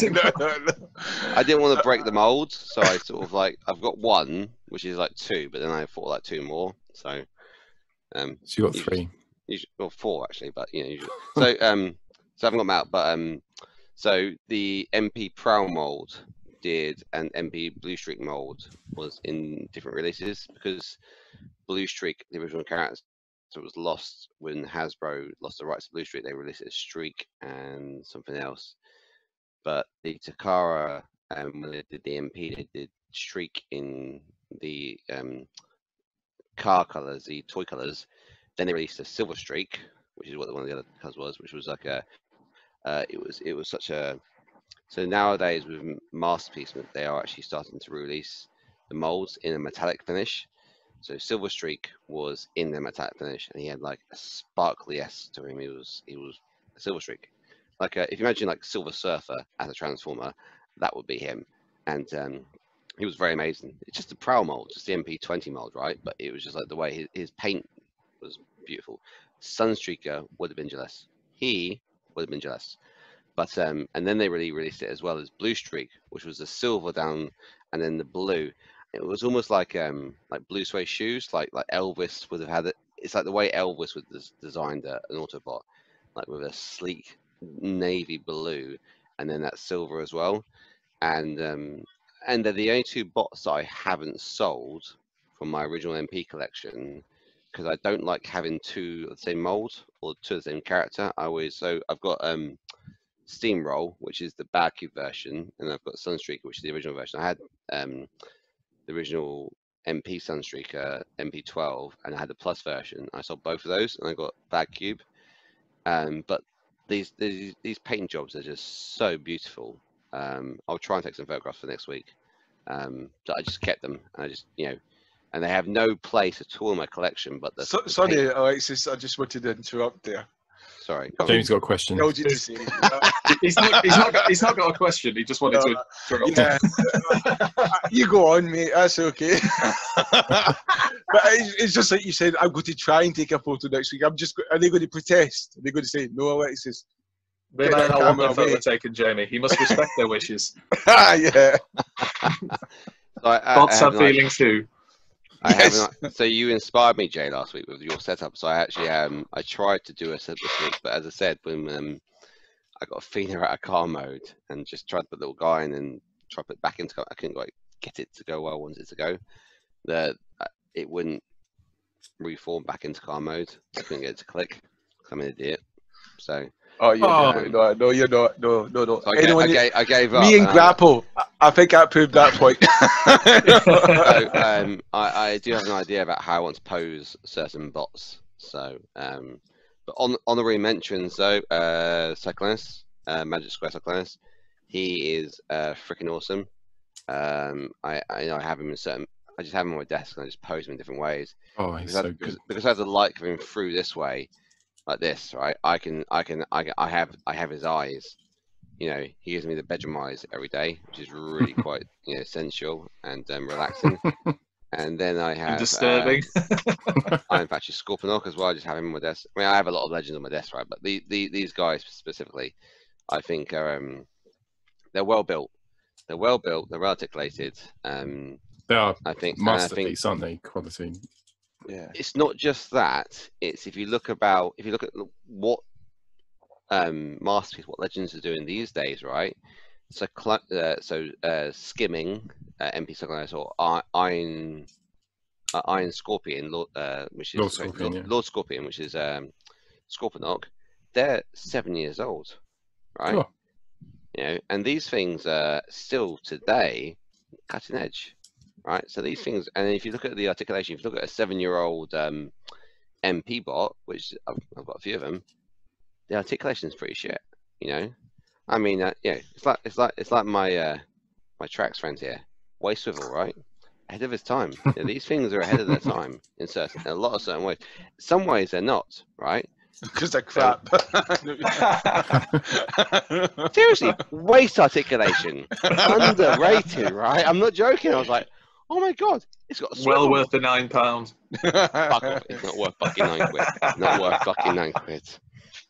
I didn't want to break the mold, so I sort of like I've got 1, which is like 2, but then I thought like 2 more. So, so you got 3. Well, 4 actually, but you know. So I haven't got them out, but so the MP Prowl mold did and MP Blue Streak mold was in different releases because Blue Streak, the original character, was lost when Hasbro lost the rights to Blue Streak. They released it as Streak and something else. But the Takara, when they did the MP, they did Streak in the car colors, the toy colors. Then they released a Silver Streak, which is what one of the other colors was, which was like a, it was such a. So nowadays with Masterpiece, they are actually starting to release the molds in a metallic finish. So Silver Streak was in the metallic finish, and he had like a sparkly S to him. He was a Silver Streak. Like if you imagine like Silver Surfer as a Transformer, that would be him. And he was very amazing. It's just a Prowl mold, just the MP20 mold, right? But it was just like the way his paint was beautiful. Sunstreaker would have been jealous. He would have been jealous. But and then they released it as well as Blue Streak, which was the silver down and then the blue. It was almost like blue suede shoes, like Elvis would have had it. It's like the way Elvis would have designed an Autobot, like with a sleek navy blue and then that silver as well. And they're the only 2 bots that I haven't sold from my original MP collection because I don't like having 2 of the same mold or 2 of the same character. I've got Steamroll, which is the bad cube version, and I've got Sunstreaker, which is the original version. I had the original MP Sunstreaker, MP12, and I had the Plus version. I sold both of those, and I got bad cube. But these paint jobs are just so beautiful. I'll try and take some photographs for next week. So I just kept them, and I just and they have no place at all in my collection. But sorry, Alexis, I just wanted to interrupt there. Sorry, James got a question. He's not got a question. He just wanted to. Yeah. You go on, mate. That's okay. But it's just like you said. I'm going to try and take a photo next week. Are they going to protest? Are they going to say no, Alexis? They might not want their photo taken, Jamie. He must respect their wishes. Yeah. Bots have feelings too. So you inspired me, Jay, last week with your setup. So I actually I tried to do a setup this week, but as I said, when I got Athena out of car mode and just tried to put the little guy in and try to put it back into car, I couldn't quite get it to go where I wanted it to go. It wouldn't reform back into car mode. I couldn't get it to click. I'm an idiot. So. No, you're not. No. So I gave up. Me and Grapple, I think I proved that point. So, I do have an idea about how I want to pose certain bots. So, but honorary mentions though, Cyclonus, Magic Square Cyclonus, he is freaking awesome. I have him in certain. I just have him on my desk and I just pose him in different ways. Oh, he's so good. Because I have the light coming through this way. like this, right? I have his eyes. You know, he gives me the bedroom eyes every day, which is really quite, you know, sensual and relaxing. And then I have disturbing. I have actually Scorponok as well. I just have him on my desk. I mean, I have a lot of legends on my desk, right? But these guys specifically, I think are they're well built. They're well built. They're well articulated. They are masterpiece, aren't they? Quality. Yeah. It's not just that. It's if you look at what masterpiece, what legends are doing these days, right? So skimming, MP Sunrise, or Iron Scorpion, which is Lord Scorpion, yeah. Lord Scorpion, which is Scorponok. They're 7 years old, right? Oh. You know, and these things are still today cutting edge, right? So these things, and if you look at the articulation, if you look at a 7-year-old MP bot, which I've got a few of them, the articulation is pretty shit. You know, I mean, yeah, it's like my my tracks friend here, waist swivel, right? Ahead of his time. You know, these things are ahead of their time in a lot of certain ways. Some ways they're not, right? Because they're crap. Seriously, waist articulation, underrated, right? I'm not joking. I was like, oh my god, it's got a swivel. Well worth the £9. Fuck off. It's not worth fucking £9. Not worth fucking £9.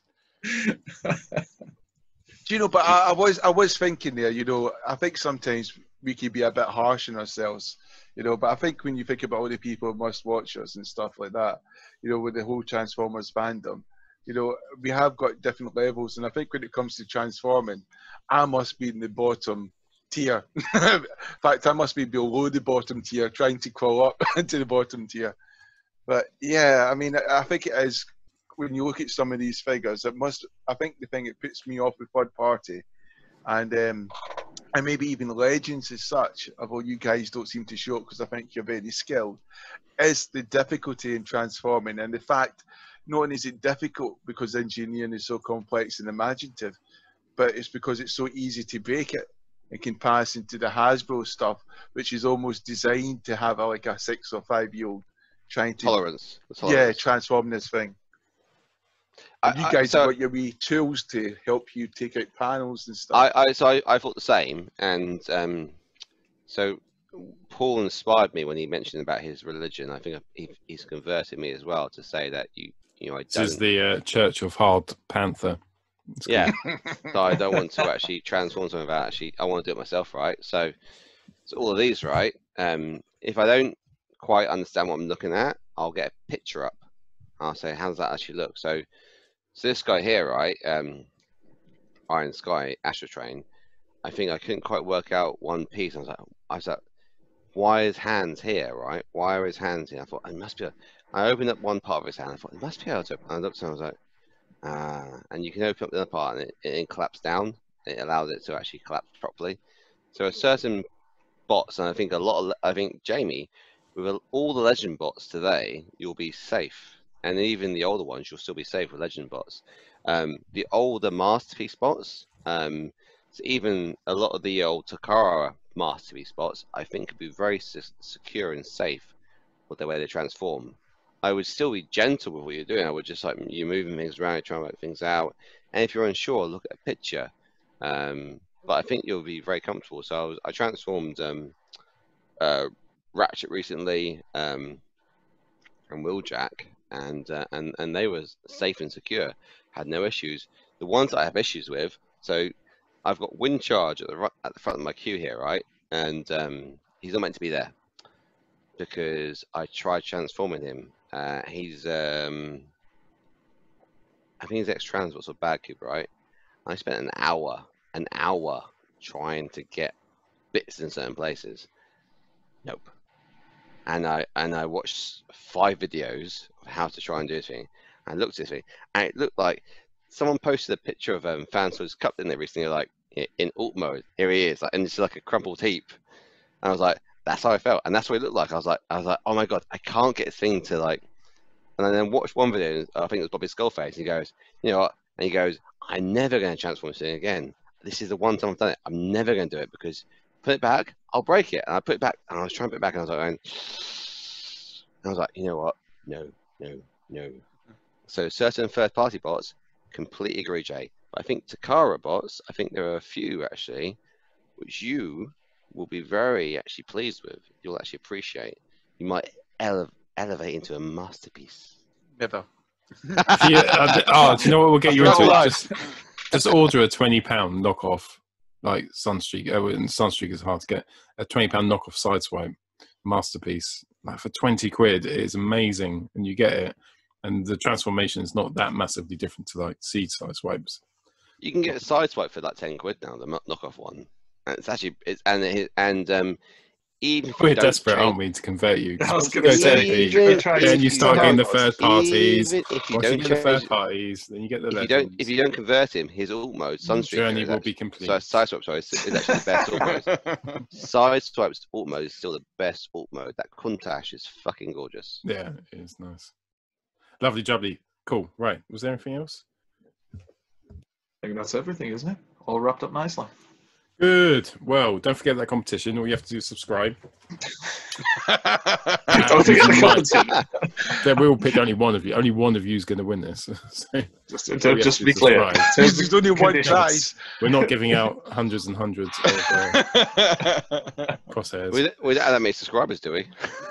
Do you know? But I was thinking there. You know, I think sometimes we can be a bit harsh on ourselves. You know, but I think when you think about all the people who must watch us and stuff like that, you know, with the whole Transformers fandom, you know, we have got different levels, and I think when it comes to transforming, I must be in the bottom tier. In fact, I must be below the bottom tier, trying to crawl up into the bottom tier. But yeah, I mean, I think it is. When you look at some of these figures, I think the thing that puts me off with third party, and maybe even legends as such, although you guys don't seem to show it because I think you're very skilled, is the difficulty in transforming, and the fact not only is it difficult because engineering is so complex and imaginative, but it's because it's so easy to break it. It can pass into the Hasbro stuff, which is almost designed to have like a 6 or 5-year-old trying to tolerance. Transform this thing. You guys have got your wee tools to help you take out panels and stuff. I thought the same, and so Paul inspired me when he mentioned about his religion. I think he's converted me as well to say that you know, This is the Church of Hard Panther. Yeah, so I don't want to actually transform something about I want to do it myself, right? So all of these, right? If I don't quite understand what I'm looking at, I'll get a picture up. I'll say, how does that actually look? So this guy here, right? Iron Sky, Astro Train. I think I couldn't quite work out one piece. I was like, why his hands here, right? Why are his hands here? I thought, it must be. I opened up one part of his hand. I thought, it must be able to open. I looked and I was like, and you can open up the other part and it collapses down. It allows it to actually collapse properly. So a certain bots, and I think Jamie, with all the legend bots today, you'll be safe. And even the older ones, you'll still be safe with legend bots. The older masterpiece bots, so even a lot of the old Takara masterpiece bots, I think could be very secure and safe with the way they transform. I would still be gentle with what you're doing. I would just like you're moving things around, trying to work things out. And if you're unsure, look at a picture. But I think you'll be very comfortable. So I transformed Ratchet recently and Wheeljack, and they were safe and secure, had no issues. The ones I have issues with, so I've got Wind Charge at the front of my queue here, right? And he's not meant to be there because I tried transforming him. He's I think he's ex-Transworks or Bad Cube, right? I spent an hour trying to get bits in certain places. Nope. And I watched 5 videos of how to try and do this thing. I looked at this thing, and it looked like someone posted a picture of Fans Hobby Cup in everything, like in alt mode. Here he is, like, and it's like a crumpled heap. And I was like, that's how I felt, and that's what it looked like. I was like, oh my god, I can't get this thing to like. And I then watched one video. I think it was Bobby Skullface. And he goes, you know what? And he goes, I'm never going to transform this thing again. This is the one time I've done it. I'm never going to do it because put it back, I'll break it. And I put it back, and I was trying to put it back, and I was like, you know what? No. So certain third-party bots, completely agree, Jay. But I think Takara bots, I think there are a few actually, which you will be very actually pleased with. You'll actually appreciate. You might elevate into a masterpiece. Never. Do you know what will get you into it? Just order a £20 knockoff, like Sunstreak. And Sunstreak is hard to get. A £20 knockoff Sideswipe masterpiece, like for 20 quid, it is amazing, and you get it. And the transformation is not that massively different to like Siege Sideswipes. You can get a Sideswipe for like 10 quid now, the knockoff one. And it's actually even if we're desperate, aren't we, to convert you? I was going to say, then you start getting the third parties. Even if you Once don't you get the third parties, then you get the legends. If you don't convert him, his alt mode, Sunstreak journey will be complete. Sideswipe, sorry, is actually the best alt mode. Sideswipe's alt mode is still the best alt mode. That Kuntash is fucking gorgeous. Yeah, it is nice. Lovely jubbly. Cool. Right. Was there anything else? I think that's everything, isn't it? All wrapped up nicely. Good. Well, don't forget that competition. All you have to do is subscribe. Don't forget the competition. Then we'll pick only one of you. Only one of you is going to win this. So, just to be clear, There's only one prize. We're not giving out hundreds and hundreds of crosshairs. We don't have that many subscribers, do we?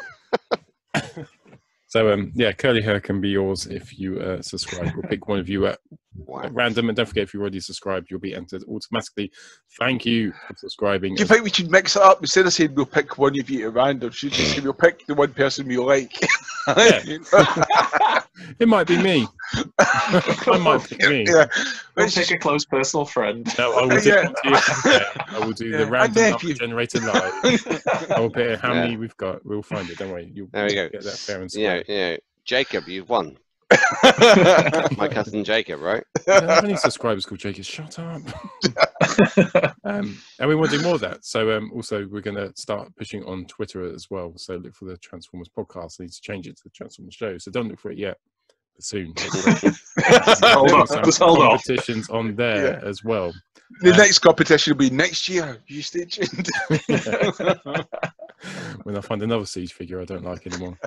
So, yeah, curly hair can be yours if you subscribe. We'll pick one of you at random. And don't forget, if you're already subscribed, you'll be entered automatically. Thank you for subscribing. Do you think we should mix it up? Instead of saying we'll pick one of you at random, should we say we'll pick the one person we like? It might be me. I might pick me. Yeah. We'll pick a close personal friend. No, I will do I will do the random number generator live. I will put how many we've got. We'll find it. Don't worry. There we go. Get that fair and square. Jacob, you've won. My cousin Jacob, right? I don't have any subscribers called Jacob. Shut up. And we want to do more of that. So also we're going to start pushing on Twitter as well. So look for the Transformers podcast. I need to change it to the Transformers show. So don't look for it yet, but soon. Hold on. Competitions on there as well. The next competition will be next year. You stay tuned. When I find another Siege figure I don't like anymore.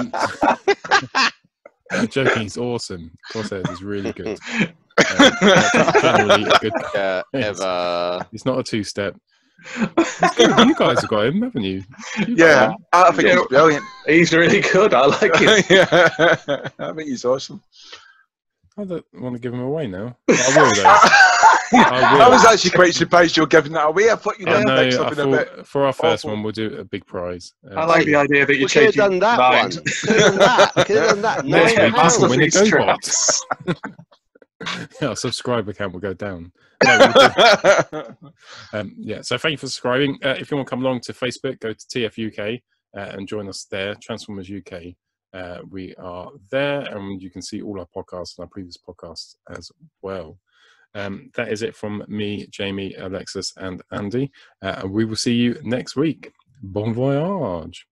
I'm joking, it's awesome. Crosshairs is really good. Generally a good ever. It's not a two-step. It's good. You guys have got him, haven't you? I think he's brilliant. He's really good. I like him. Yeah. I think he's awesome. I don't want to give him away now. I will, though. I was actually quite surprised you're giving that away. I thought you know, I thought for our first one, we'll do a big prize. I like the idea that you're changing. Could have done that one. Could have done that. Next week, win a Masterpiece yeah, our subscriber count will go down. No, yeah, so thank you for subscribing. If you want to come along to Facebook, go to TF UK and join us there, Transformers UK. We are there, and you can see all our podcasts and our previous podcasts as well. That is it from me, Jamie, Alexis, and Andy. We will see you next week. Bon voyage.